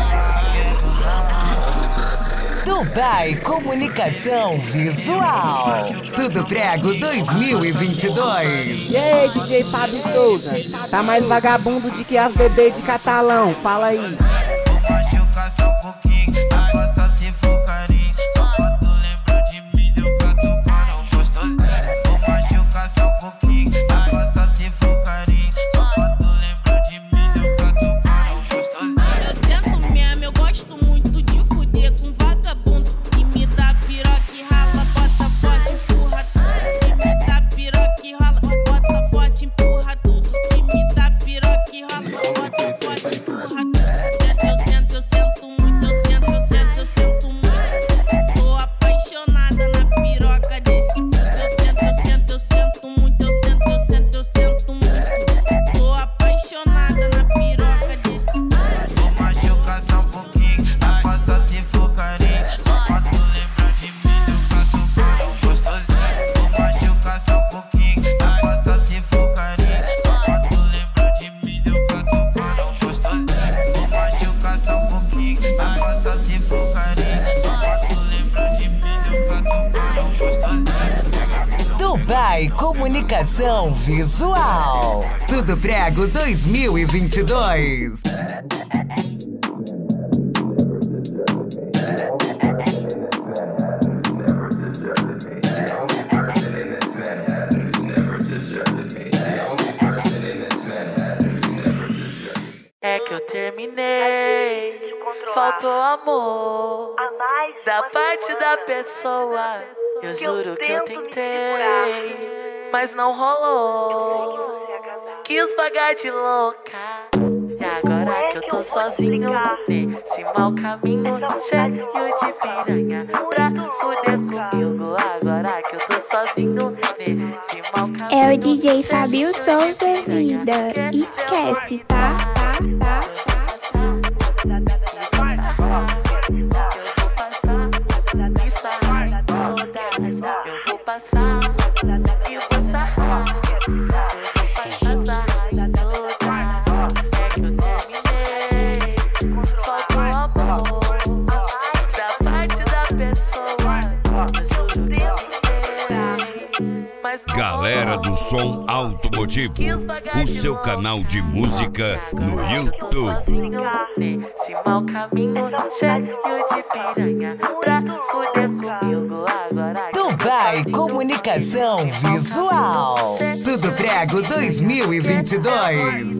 Dubai Comunicação Visual. Tudo Prego dois mil e vinte e dois. E aí, D J Fábio Souza? Tá mais vagabundo de que as bebês de catalão, fala aí. Empurra tudo que me dá piroca e rola, bota forte, empurra tudo. Dubai Comunicação Visual. Tudo Prego dois mil e vinte e dois. É que eu terminei, faltou amor da parte da pessoa. Eu juro que eu tentei, mas não rolou. Quis pagar de louca. E agora que eu tô sozinho nesse mau caminho, cheio de piranha pra fuder comigo. Agora que eu tô sozinho nesse mau caminho. É o D J Fábio Souza Vida. Esquece, tá? Tá, tá. Eu vou passar e vou sarrar. Eu vou passar e toda. É que eu terminei, faltou amor da parte da pessoa. Eu juro que eu tentei, mas não. Galera do Som Automotivo, o seu canal de música no YouTube. Nesse mau caminho, cheio de piranha pra fuder comigo. Agora Dubai Comunicação Visual. Tudo Prego dois mil e vinte e dois.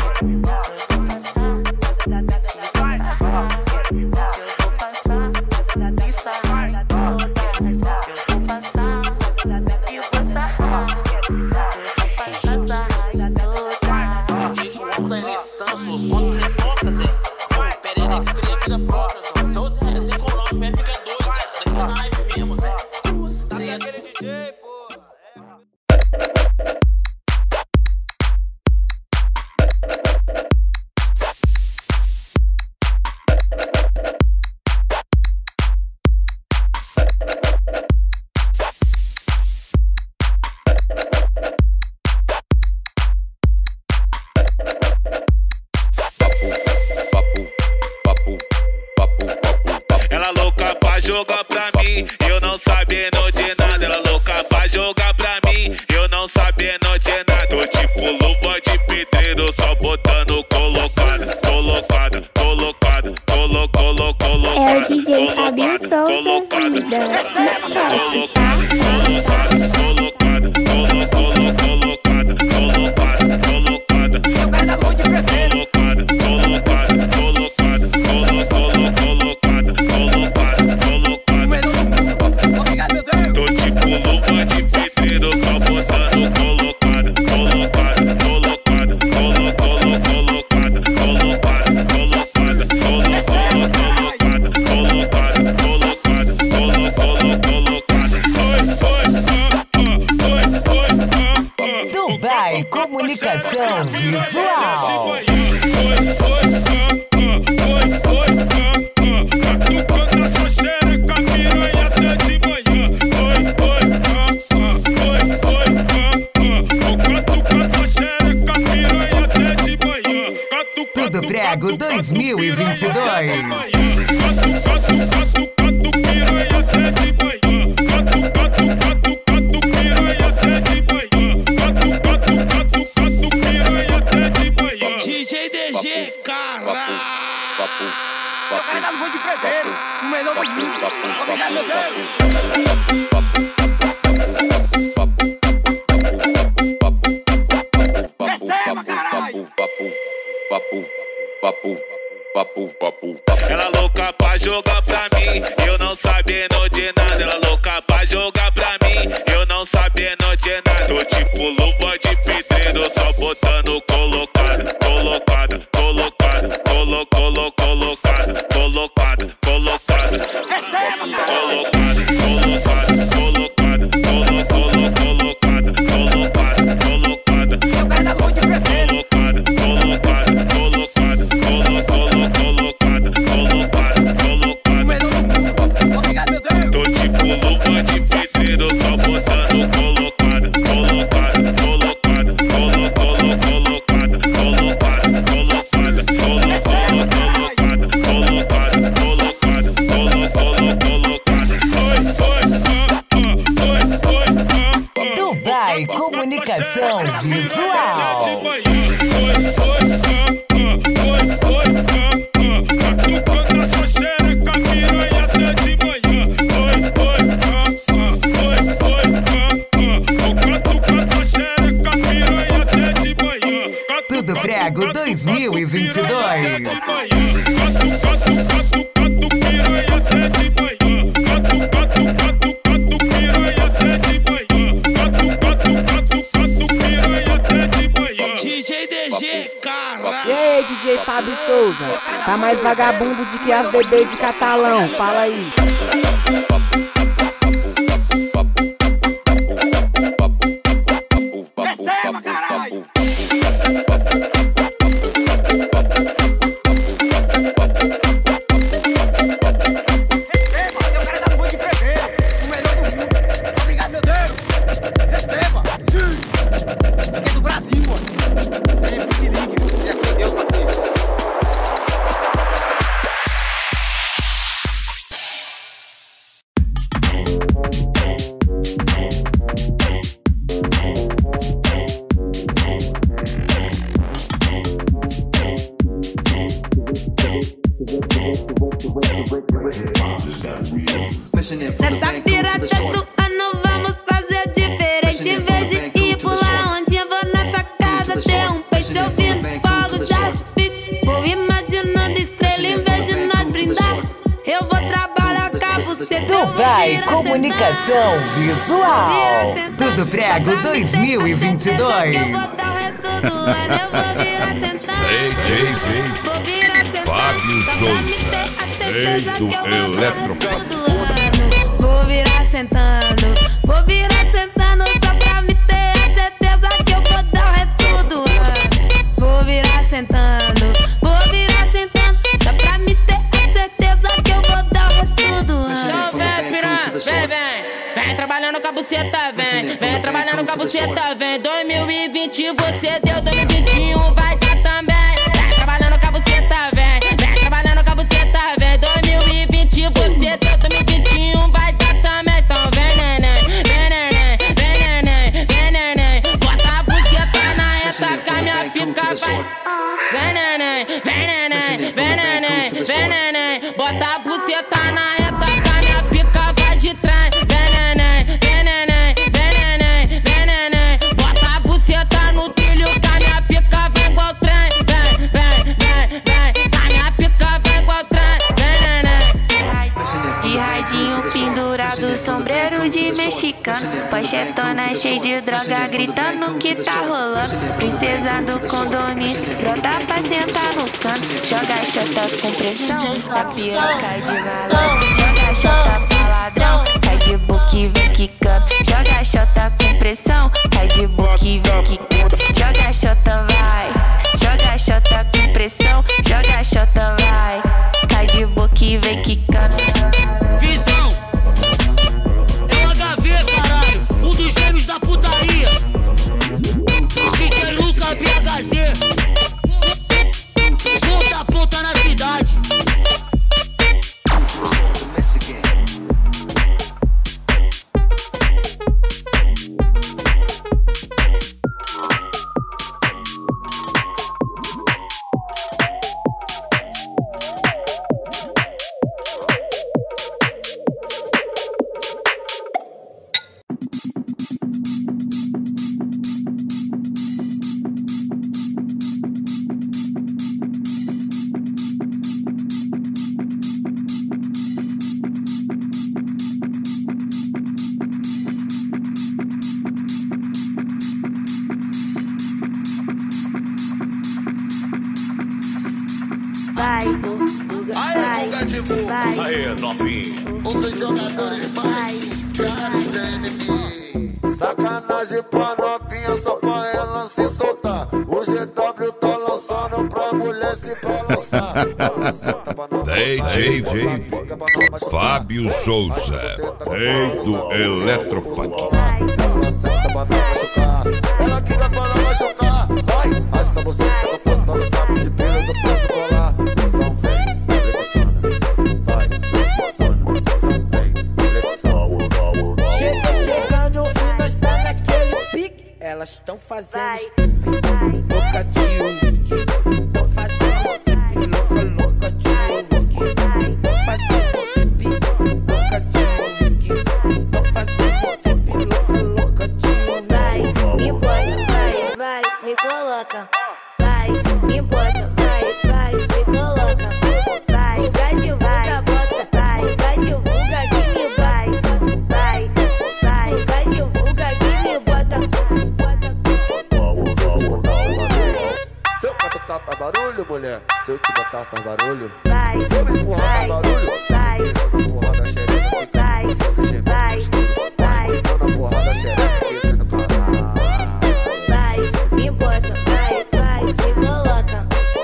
Quando você toca, Zé, Pereira que cria vida própria, Zé. Seu Zé, tem com nós, o pé fica doido, Zé. Daqui na naipe mesmo, Zé. Cadê aquele D J, pô? Jogar pra mim, eu não sabendo de nada. Ela louca pra jogar pra mim, eu não sabendo de nada. Tô tipo luva de pedreiro, só botando colocada, colocada, colocada, colo, colo, colocada. É o D J Fábio Souza Vida. Esquece, tá? Colocada, colocada, colo, colo, colocada, colocada, colocada. Eu quero dar luz de pedreiro. Colocada, colocada, colocada, colo, colo, colocada, colocada. Tô tipo luva de pedreiro, só botando colocada, colocada, colocada, colo, colo, colocada, colocada, colocada, colo, colo, colocada, colocada, colocada, colo, colo, colocada. Oi, oi, oi, oi, oi. Dubai Comunicação Visual. Tudo Prego dois mil e vinte e dois. D J D G, caralho! Eu quero dar luz de pedreiro, o melhor do mundo. Obrigado, meu Deus! Ela louca pra jogar pra mim, eu não sabendo de nada. Ela louca pra jogar pra mim, eu não sabendo de nada. Tô tipo luva de pedreiro, só botando colocada, colocada, colocada, colo, colo, colocada, colocada, colocada. Colocada, colocada, colocada, colo, colo, colocada, colocada, colocada. Eu quero dar luz de pedreiro. Colocada, colocada, colocada, colo, colo, colocada, colocada, colocada. O melhor do mundo. Obrigado, meu Deus. Tô tipo luva de pedreiro, só botando colocada, colocada, colocada, colo, colo, colocada, colocada, colocada, colo, colo, colocada, colocada, colocada, colo, colo, colocada. by Comunicação Visual. Tudo Prego dois mil e vinte e dois. E aí, D J Fábio Souza, tá mais vagabundo de que as bebê de Catalão, fala aí. Receba, caralho! Receba, eu quero dar no voo de prever, o melhor do mundo. Obrigado, meu Deus! Receba! Sim! Aqui é do Brasil, mano. Sempre se ligue, você aprendeu, parceiro. Nessa virada do ano vamos fazer diferente. Em vez de ir pular onde eu vou nessa casa ter um peixe ouvindo fogo de artifício. Vou imaginando estrela em vez de nós brindar. Eu vou trabalhar com você. Dubai Comunicação Visual. Tudo Prego dois mil e vinte e dois. Eu vou dar o resto do ano. Eu vou virar sentado. D J Vou virar sentado. Fábio Souza, rei do Eletrofunk. Vou virar sentando, vou virar sentando só pra me ter a certeza que eu vou dar o resto do ano. Vou virar sentando, vou virar sentando só pra me ter a certeza que eu vou dar o resto do ano. Então vem, piranha, vem, vem. Vem trabalhando com a buceta, vem. Vem trabalhando com a buceta, vem. dois mil e vinte você deu, dois mil e vinte e um vai dar também. Vem trabalhando com a buceta, vem. Vem trabalhando com a buceta, vem. dois mil e vinte você deu, dois mil e vinte e um vai dar também. Então vem, neném, vem, neném, vem, neném, vem, neném. Bota a buceta na reta que a minha pica vai. Vem, neném, vem, neném, vem, neném, vem, neném. Bota a buceta na reta que a minha pica vai de trem. Vem, neném, vem, neném, vem, neném, vem, neném. Bota a buceta no trilho que a minha pica vem igual trem. Vem, vem, vem, vem, que a minha pica vem igual trem. Vem, neném. De radinho pendurado, sombreiro de mexicano, pochetona cheia de droga, gritando que tá rolando. Princesa do condomínio, brota pra sentar no canto. Joga chota com pressão, na piroca de malandro. Joga chota pra ladrão, cai de boca e vem quicando. Joga chota com pressão, cai de boca e vem quicando. Joga chota, vai, joga chota com pressão. Joga chota, vai, cai de boca e vem quicando. Visão, é o H V, caralho, um dos gêmeos da putaria. D J Luca B H Z, ponta a ponta na cidade. Vai, vai, vai. Aê, novinho. Um dos jogadores mais caros da N B A. Sacanagem pra novinha, só pra ela se soltar. O G W tá lançando pra mulher se balançar. D J Fábio Souza, rei do Eletrofunk. Ela senta pra não machucar, ela quica pra não machucar. Vai, essa você tá passando, sabe de pelo do preço colar. Então vem, flexiona, vai, flexiona, então vem, flexiona. Chega chegando e nós tá naquele elas estão fazendo strip, louca de uísque. Tô fazendo strip, louca, louca de uísque. Tô fazendo strip, louca de uísque. Tô fazendo strip, louca, louca de uísque. Vai, me bota, vai, vai, me coloca. Vai, me bota, vai, vai, me coloca. Vai, o gás divulga, bota. Vai, o gás divulga que me vai. Vai, vai, o gás divulga que me bota. Se eu catucar faz barulho, mulher. Se eu te botar faz barulho. Vai, se eu me empurrar faz barulho. Vai, na porrada xereca fica vai, vai, vai, na porrada xereca fica no canal. Vai, me bota, vai, vai, me coloca.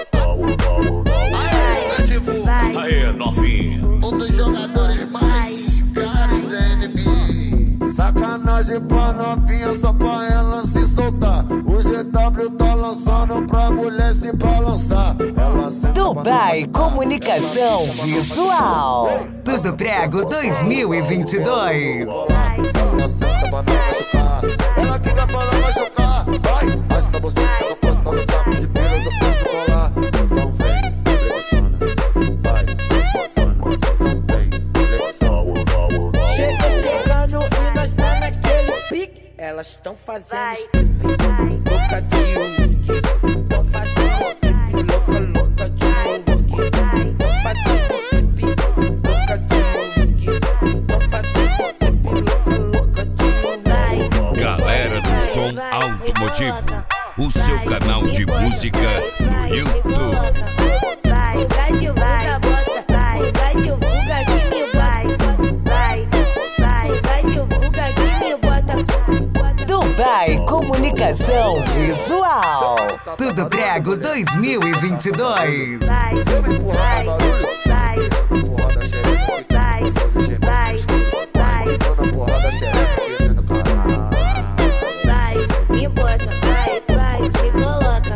Vai, vai. Aê, novinho. Um dos jogadores mais caros da N B A. Sacanagem pra novinha, só pra ela se soltar. O G W tá lançando pra mulher se balançar. Ela senta Dubai Comunicação Visual. Tudo Prego dois mil e vinte e dois. Ela senta pra não machucar. Ela quica pra não machucar. Vai, essa você fica passando saco de pelo do peso colar. Então vem, flexiona. Vai, flexiona. Vem, flexiona. Chega chegando e nós tá naquele pique. Elas estão fazendo strip, louca de uísque. Tô fazendo strip, louca, louca de uísque. Tô fazendo strip, louca de uísque. Tô fazendo strip, louca, louca de uísque. Galera do som automotivo, o seu canal de música no YouTube. Vai, o gás divulga, bota. Vai, o gás divulga que me vai. Vai, vai, o gás divulga que me bota. Dubai Comunicação Visual. Tudo Prego dois mil e vinte e dois. Vai, se eu me empurrar faz barulho. vai, na porrada xereca fica vai, vai, vai, na porrada xereca fica no canal. vai, me bota, vai, vai, me coloca.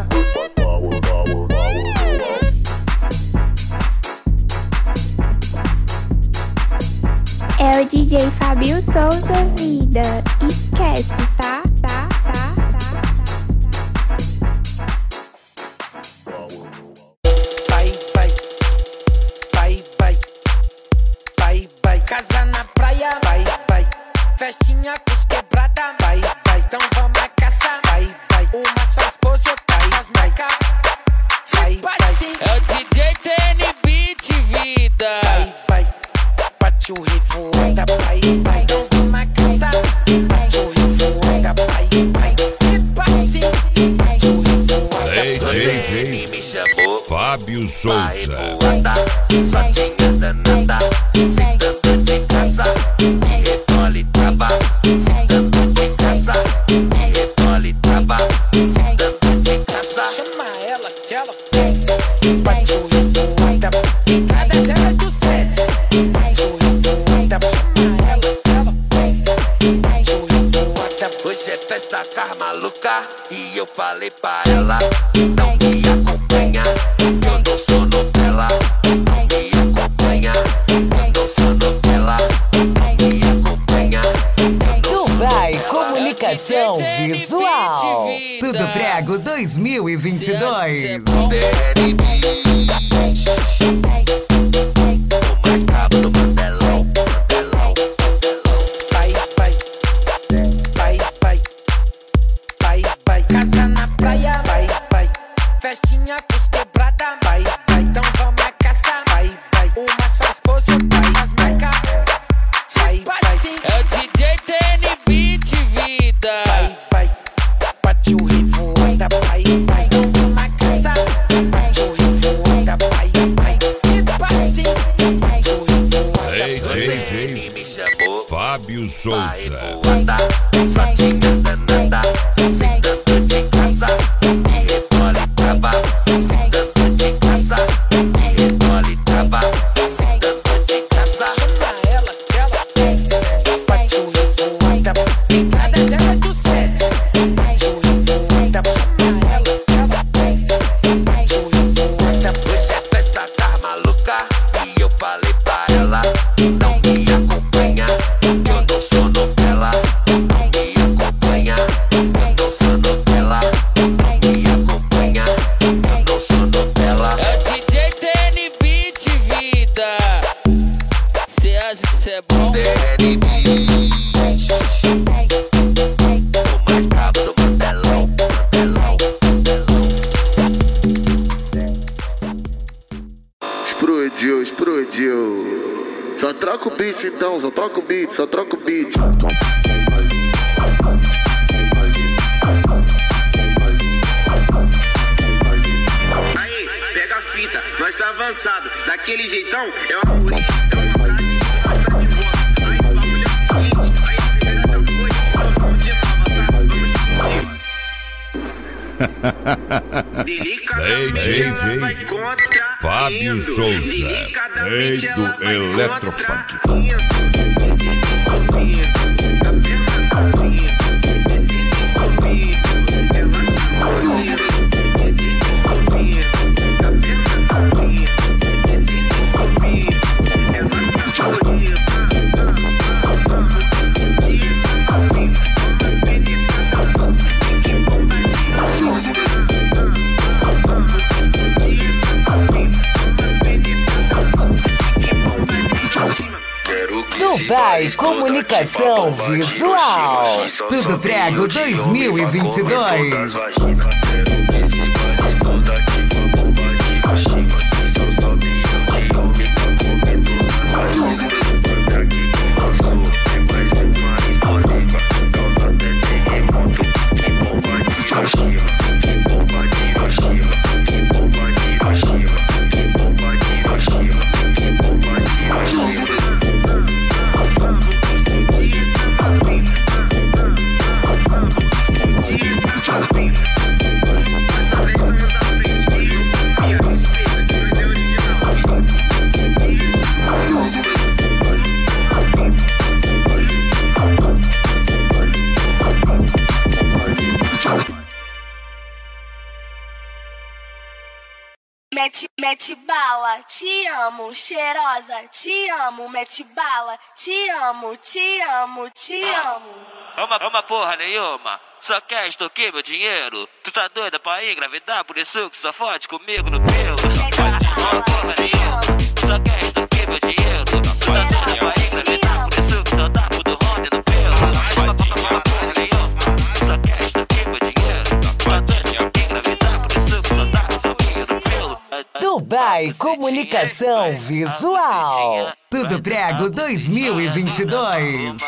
É o D J Fábio Souza Vida. Esquece, tá? Tá, tá, tá. Vai, vai, vai, vai, vai, vai. Casa na praia, vai, vai. Festinha com os quebrada, vai, vai. Então vamos a caça, vai, vai. Uma só esposa, vai, as marca. Vai, vai. É o D J T N Beat, vida. Vai, vai. Bate o revoada, vai, vai. Então vamos a caça. Bate o revoada, vai, vai. E passe. Bate o revoada, D J me chamou. Fábio Souza. Só tinha danada. Sentando de casa. Me rebole trava. Sentando de casa. Me rebole trava. Sentando de casa. Chama ela que ela vem. Bate o revoada. Picada zero do sete. Bate o revoada. Chama ela que ela vem. Bate o revoada. Hoje é festa car maluca. E eu falei pra ela. Não me acompanha. Eu não sou novela. Não me acompanha. Eu não sou novela. Não me acompanha. Dubai Comunicação Visual. Tudo Prego dois mil e vinte e dois. Mais brabo do Mandelão. Vai, vai. Vai, vai. Vai, vai. Casa na praia, vai, vai. Festinha com os quebrada, vai, vai. Então vamos a caça, vai, vai. Uma só esposa, vai, as marca. Vai, vai. É o D J T N Beat, vida. Vai, vai. Bate o revoada, vai, vai. Então vamos a caça. Bate o revoada, vai, vai. E passe. Bate o revoada. D J me chamou. Fábio Souza. Só tinha danada. Sentando de casa. Me rebole trava. Sentando de casa. Me rebole trava. Sentando de casa. Chama ela que ela vem. Bate o revoada. Picada zero do sete. Bate o revoada. Chama ela que ela vem. Bate o revoada. Hoje é festa car maluca. E eu falei pra ela. Não me acompanha. Eu não sou novela. isso então, só troca o beat, só troca o beat. Aí, pega a fita, nós tá avançado. Daquele jeitão, é uma mulher, é uma praia, nós tá de volta. Aí, o bagulho é o seguinte, aí a primeira já foi, vamos de nova, tá? Vamos D J Fábio Souza, rei do Eletrofunk. Dubai Comunicação Visual. Tudo Prego dois mil e vinte e dois. Mete, mete bala, te amo, cheirosa, te amo, mete bala, te amo, te amo, te amo. Uma, uma porra nenhuma, só quer extorquir meu dinheiro. Tu tá doida pra engravidar, por isso que só fode comigo no pelo. Uma porra nenhuma, só quer extorquir meu dinheiro. Tu tá doida pra engravidar, por isso que só dá tudo ronde no pelo. Uma, uma porra nenhuma, só quer extorquir meu dinheiro. Tu tá doida pra engravidar, por isso que só dá comigo no pelo. Dubai Comunicação Visual. Tudo Prego dois mil e vinte e dois.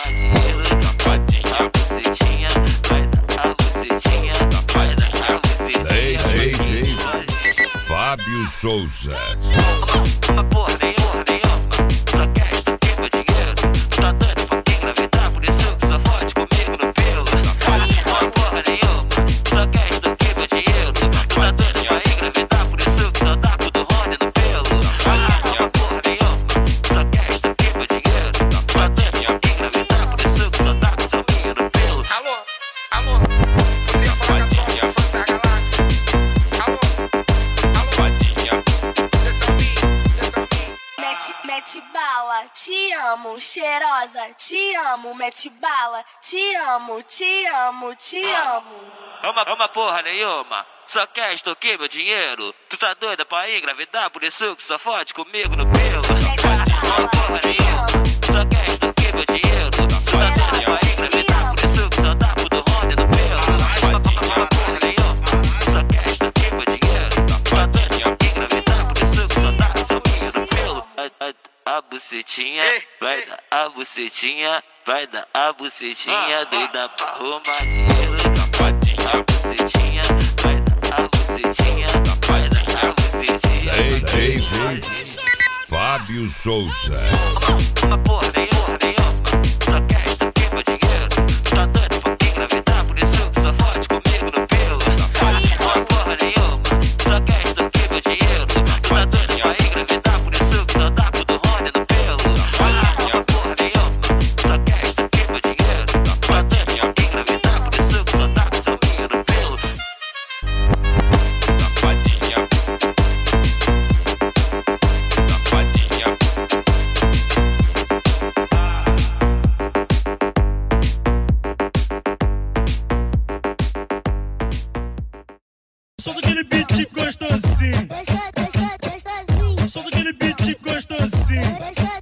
D J Fábio Souza. Uma porra nenhuma, nenhuma, só quer extorquir meu dinheiro. Tá doido pra engravidar, por isso que só fode comigo no pelo. Uma porra nenhuma, só quer extorquir meu dinheiro. Tá doido pra engravidar, por isso que só dá tudo ronde no pelo. Uma porra nenhuma, só quer extorquir meu dinheiro. Tá doido pra engravidar, por isso que só dá comigo no pelo. Alô, alô, podia falar com a tua fã da galáxia. Alô, alô, Mete, mete bala, te amo, cheirosa, te amo, mete bala, te amo, te amo, te amo. Uma, uma porra nenhuma, só quer extorquir meu dinheiro. Tu tá doida pra engravidar, por isso que só fode comigo no pelo. Uma porra nenhuma, só quer extorquir meu dinheiro. Tu tá doida pra engravidar, por isso que só dá tudo ronde no pelo. Uma porra nenhuma, só quer extorquir meu dinheiro. Tu tá doida pra engravidar, por isso que só dá comigo no pelo. A bucetinha, vai dar a bucetinha, vai dar a bucetinha, doida pra arrumar dinheiro. A bucetinha, vai dar a bucetinha, vai dar a bucetinha. D J Fábio Souza. Uma porra nenhuma, nenhuma, só quer extorquir meu dinheiro. Tá doido pra engravidar, por isso que só fode comigo no pelo. Uma porra nenhuma, só quer extorquir meu dinheiro. Tá doido pra engravidar, por isso que só dá tudo ronde no pelo. Uma porra nenhuma, só quer extorquir meu dinheiro. Tá doido pra engravidar, por isso que só dá comigo no pelo. Safadinha, safadinha. Só daquele beat gostosinho. Só daquele beat gostosinho.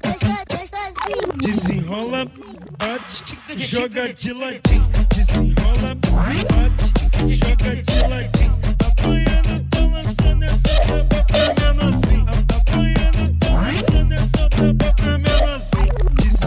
Desenrola, bate, joga de ladinho. Desenrola, bate, joga de ladinho. Apanhando, tô lançando essa braba pra menorzinho. Apanhando, tô lançando essa braba pra menorzinho.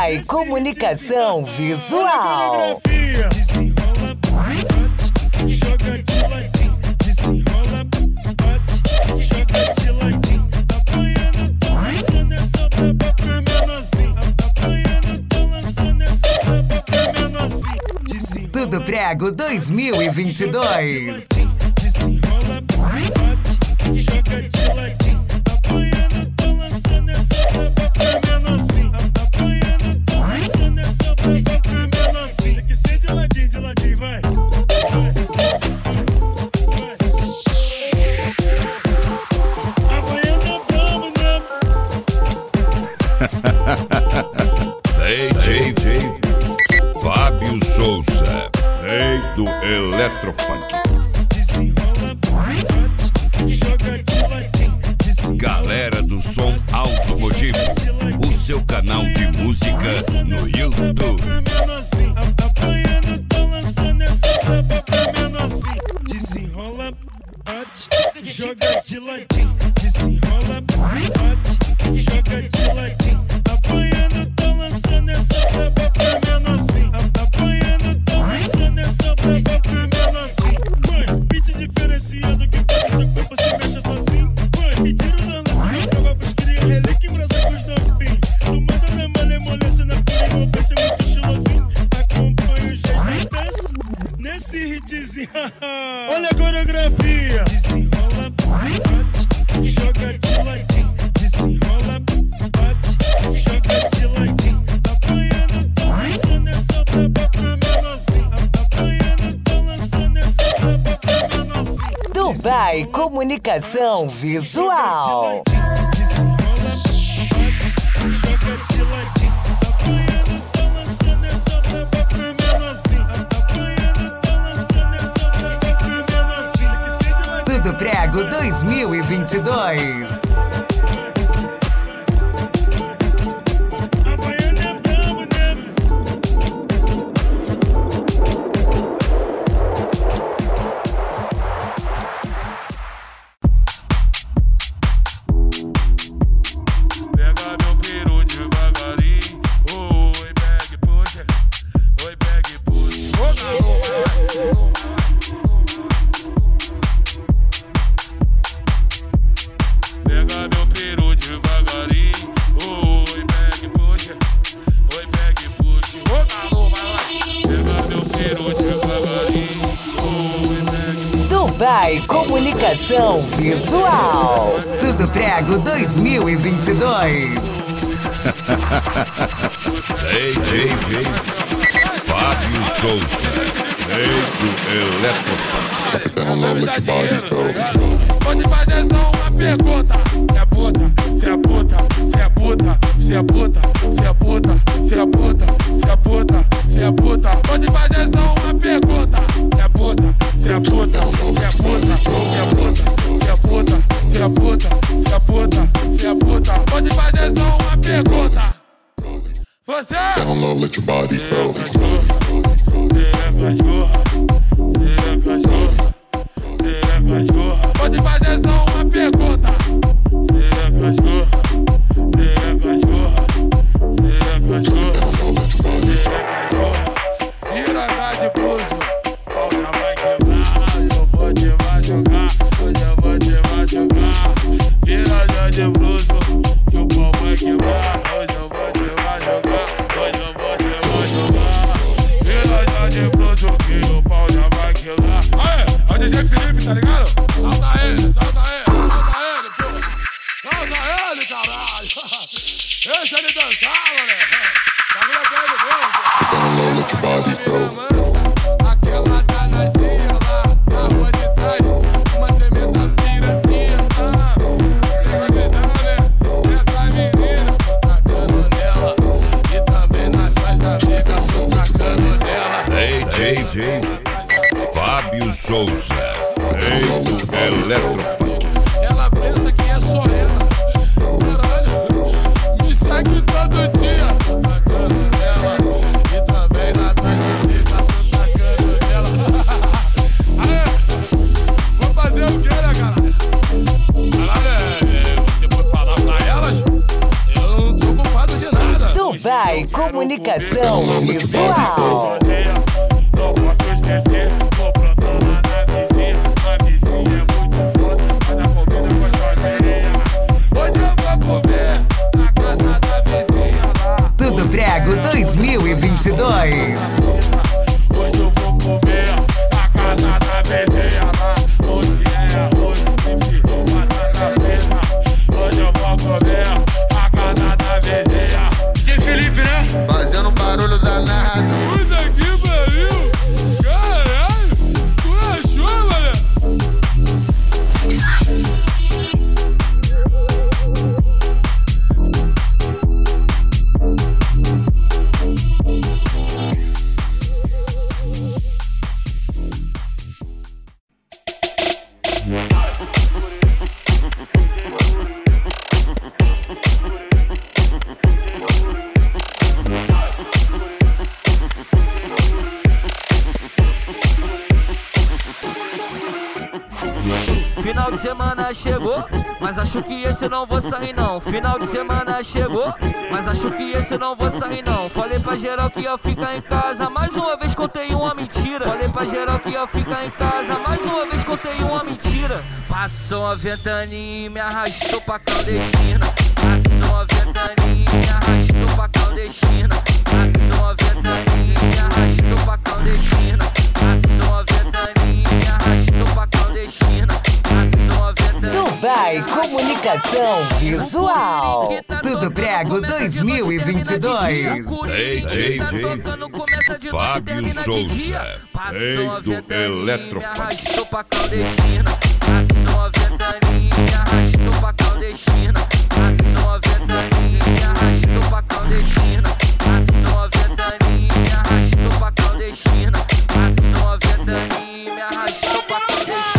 Dubai Comunicação Visual. Desenrola, bate, joga de ladinho. Desenrola, bate, joga de ladinho. Tá apanhando, tô lançando essa braba pra menorzinho. Tá apanhando, tô lançando essa braba pra menorzinho. Tudo Prego dois mil e vinte e dois. Desenrola, bate, joga de ladinho. Tá apanhando, tô lançando essa braba pra menorzinho. Tá apanhando, tô lançando essa braba pra menorzinho. Tem que ser de ladinho, de ladinho, vai. D J Fábio Souza, rei do Eletrofunk. Galera do som automotivo, o seu canal de música no YouTube. Desenrola, bate, joga de ladinho. Desenrola, bate, joga de ladinho. Tá apanhando, tô lançando essa braba pra menorzinho. Tá apanhando, tô lançando essa braba pra menorzinho. Mãe, beat diferenciado que faz seu corpo se mexa sozinho. Mãe, e tiro na lança pra acabar pros cria relé que embrasa com os novinhos. Tu manda na malemolência na pura envolvência muito estilosinho. Acompanha o jeito de dança nesse hitzinho. Olha a coreografia. Desenrola, bate, joga de ladinho. Desenrola, bate, joga de ladinho. Tá apanhando, tô lançando essa braba pra menorzinho. Tá apanhando, tô lançando essa braba pra menorzinho. Dubai Comunicação Visual. Tudo Prego dois mil e vinte e dois. Dubai Comunicação Visual. Tudo Prego dois mil e vinte e dois. D J Fábio Souza, rei do Eletrofunk. Pode fazer só uma pergunta. Se é puta, se é puta, se é puta, se é puta, se é puta, se é puta, se é puta, se é puta. Pode fazer só uma pergunta. Se é puta, se é puta, se é puta, se é puta, se é puta, se é puta, se é puta, se é puta. Pode fazer só uma pergunta. Você Down low, let your body go. Você é cachorra, você é cachorra, você é cachorra. Pode fazer só uma pergunta. Você é cachorra, você é cachorra, você é cachorra, você é cachorra. Vira cá de buzo, pau já vai quebrar. Eu vou te machucar, hoje eu vou te machucar. Vira já de buzo, que o pau vai quebrar. Hoje eu vou te machucar, hoje eu vou te machucar. Vira já de buzo, que o pau já vai quebrar. Aê, é o D J Felipe, tá ligado? Salta ele, salta ele, salta ele, pô. Salta ele, caralho. Deixa ele dançar, moleque. Bagulho é pra ele mesmo, pô. Down low, let your body go. Aquela danadinha lá na rua de trás, uma tremenda piranha. Leva visão, né? Essa menina, tô tacando nela. E também nas suas amigas, tô tacando nela. D J Fábio Souza, rei do Eletrofunk. Ela pensa que é só ela. Caralho, me segue todo dia. Tô tacando nela. E também na direita, tô tacando nela. Aí, vou fazer o que, né, caralho? Caralho, é, você foi falar pra elas? Eu não tô culpado de nada. Dubai Dubai Comunicação Visual. Não posso esquecer, vou plantar lá na vizinha. A vizinha é muito foda, mas a comida gostosinha. Hoje eu vou comer na casa da vizinha lá. Tudo Prego dois mil e vinte e dois. Hoje eu vou comer na casa da vizinha lá. Hoje é arroz, bife, batata frita. Hoje eu vou comer na casa da vizinha. Tio Felipe, né? Fazendo barulho danado. Puta que pariu! Caralho! Tu achou, mané? Final de semana chegou, mas acho que esse não vou sair não. Final de semana chegou, mas acho que esse não vou sair não. Falei pra geral que ia ficar em casa, mais uma vez contei uma mentira. Falei pra geral que ia ficar em casa, mais uma vez contei uma mentira. Passou a ventania e me arrastou pra clandestina. Passou a ventania e me arrastou pra clandestina. Passou a ventania e me arrastou pra clandestina. Passou a ventania e me arrastou pra clandestina. Dubai Comunicação Visual. Tudo Prego dois mil e vinte e dois. D J Fábio Souza, rei do Eletrofunk. Passou a ventania e me arrastou pra clandestina. Passou a ventania e me arrastou pra clandestina. Passou a ventania e me arrastou pra clandestina. Passou a ventania e me arrastou pra clandestina.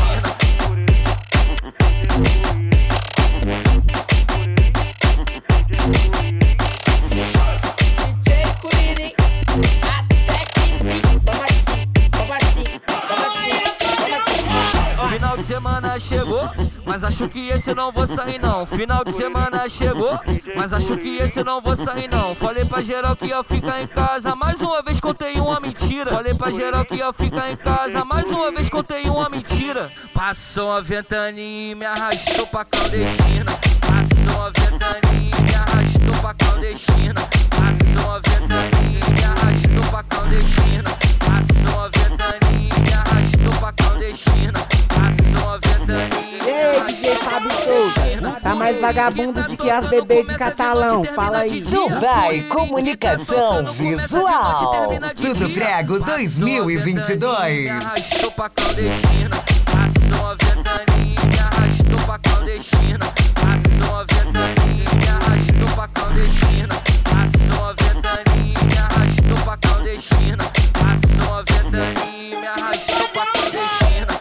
Final de semana chegou, mas acho que esse não vou sair não. Final de semana chegou, mas acho que esse não vou sair não. Falei pra geral que ia ficar em casa, mais uma vez contei uma mentira. Falei pra geral que ia ficar em casa, mais uma vez contei uma mentira. Passou a ventania e me arrastou pra clandestina. Passou a ventania e me arrastou pra clandestina. Passou a ventania e me arrastou pra clandestina. Passou a ventania e me arrastou pra clandestina. Passou a ventania. E aí, D J Fábio Souza, tá mais vagabundo de que as bebês de catalão, fala aí. Dubai Comunicação Visual. Tudo Prego dois mil e vinte e dois. Arrastou pra clandestina. Passou a ventania e me arrastou pra clandestina. Passou a ventania e me arrastou pra clandestina. Passou a ventania e me arrastou pra clandestina. Passou a ventania e me arrastou pra clandestina.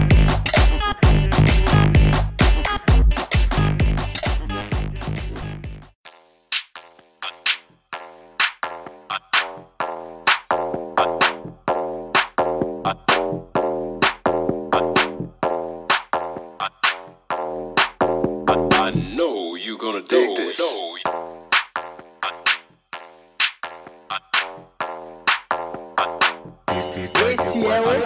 I know you're gonna dig this. Esse é o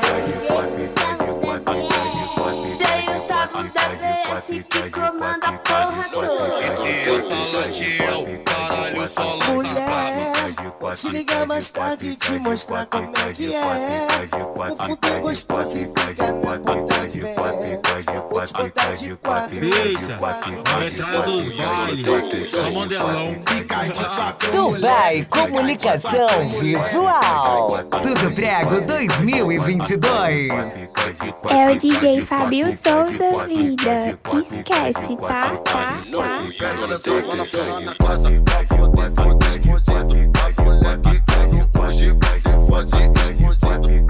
Mulher, te ligar mais tarde e te mostrar como é que é. O fundo é gostoso e fica na ponta de pé. Vou te botar de quatro. Eita, a entrada dos bailes, o modelão. Dubai Comunicação Visual. Tudo Prego dois mil e vinte e dois. É o D J Fábio Souza Vida. Esquece, tá? Tá? Tá? Hoje você fode escondido.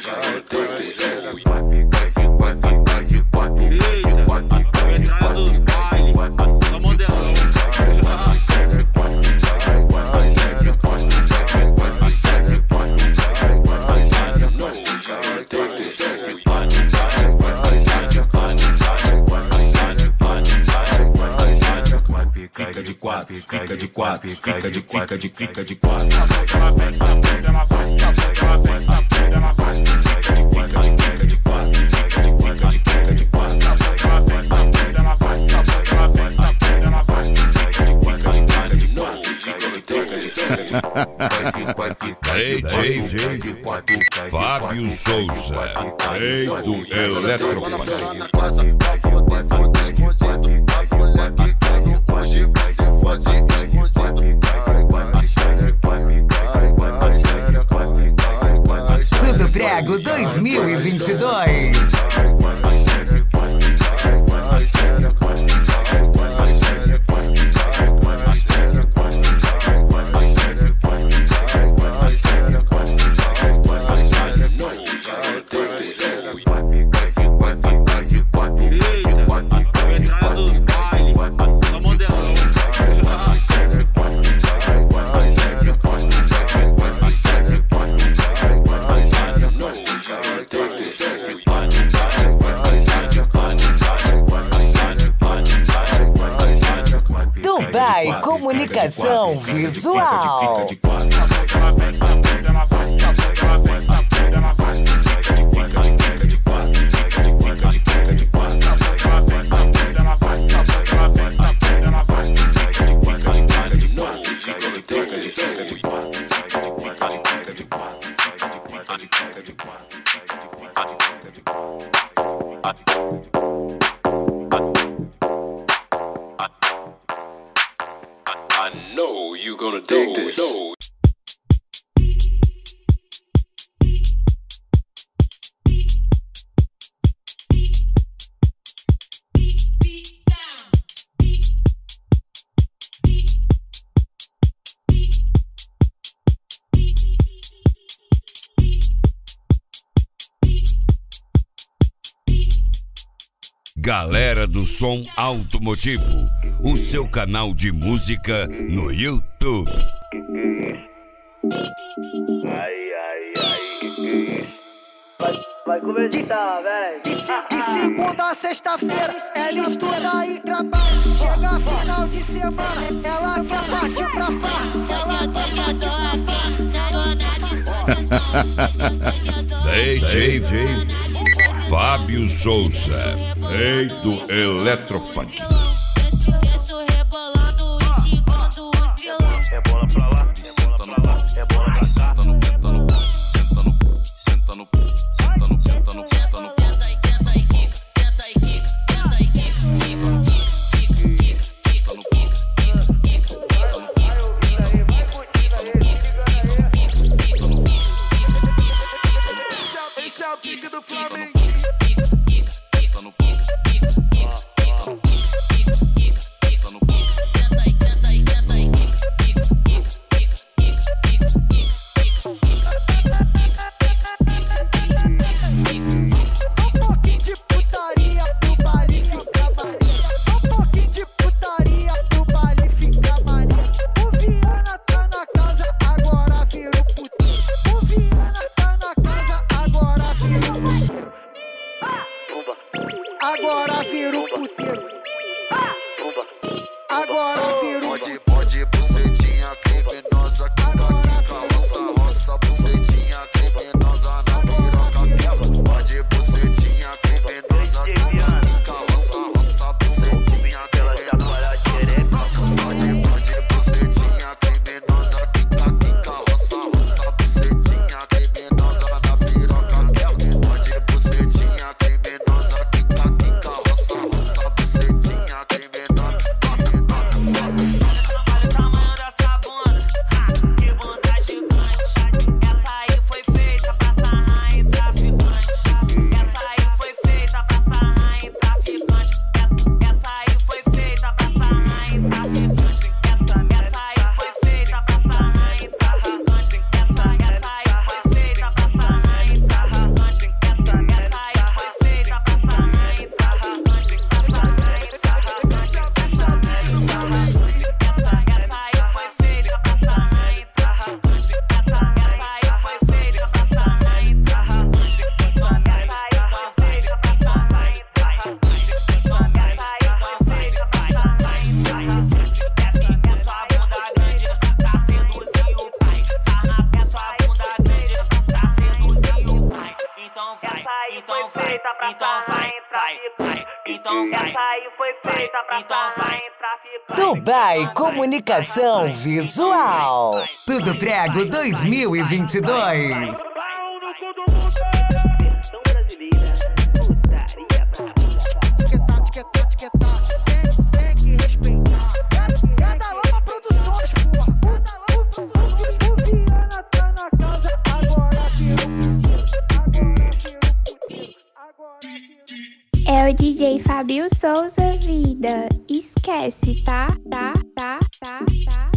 Eita, a entrada dos quatro, fica de fica de fica de quatro. D J Fábio Souza, rei do Eletrofunk. Tudo Prego dois mil e vinte e dois. Dubai Comunicação Visual. I know you gonna dig this. Galera do Som Automotivo, o seu canal de música no YouTube. Ai, ai, ai. Vai, vai começar, velho. De, de segunda a sexta-feira, ela estuda e trabalha. Chega final de semana, ela quer partir pra farra. Ela D J Fábio Souza, rei do Eletrofunk. É bola pra lá, senta no pau, é bola pra cá, senta no senta no senta no senta no senta no senta no senta no tenta e quica, tenta e quica, tenta e quica, quica, quica, quica, quica no quica, quica, quica, quica no quica, quica, quica no quica, quica, esse é o pique do Flamengo. então vai, então vai, vai, vai, então vai. Essa aí foi feita pra então vai. Dubai Comunicação Visual. Tudo Prego dois mil e vinte e dois. Tem que respeitar. Cada lama produções, porra. Cada lama produções. Viana tá na casa agora. É o D J Fábio Souza Vida. Esquece, tá? Tá, tá, tá, tá.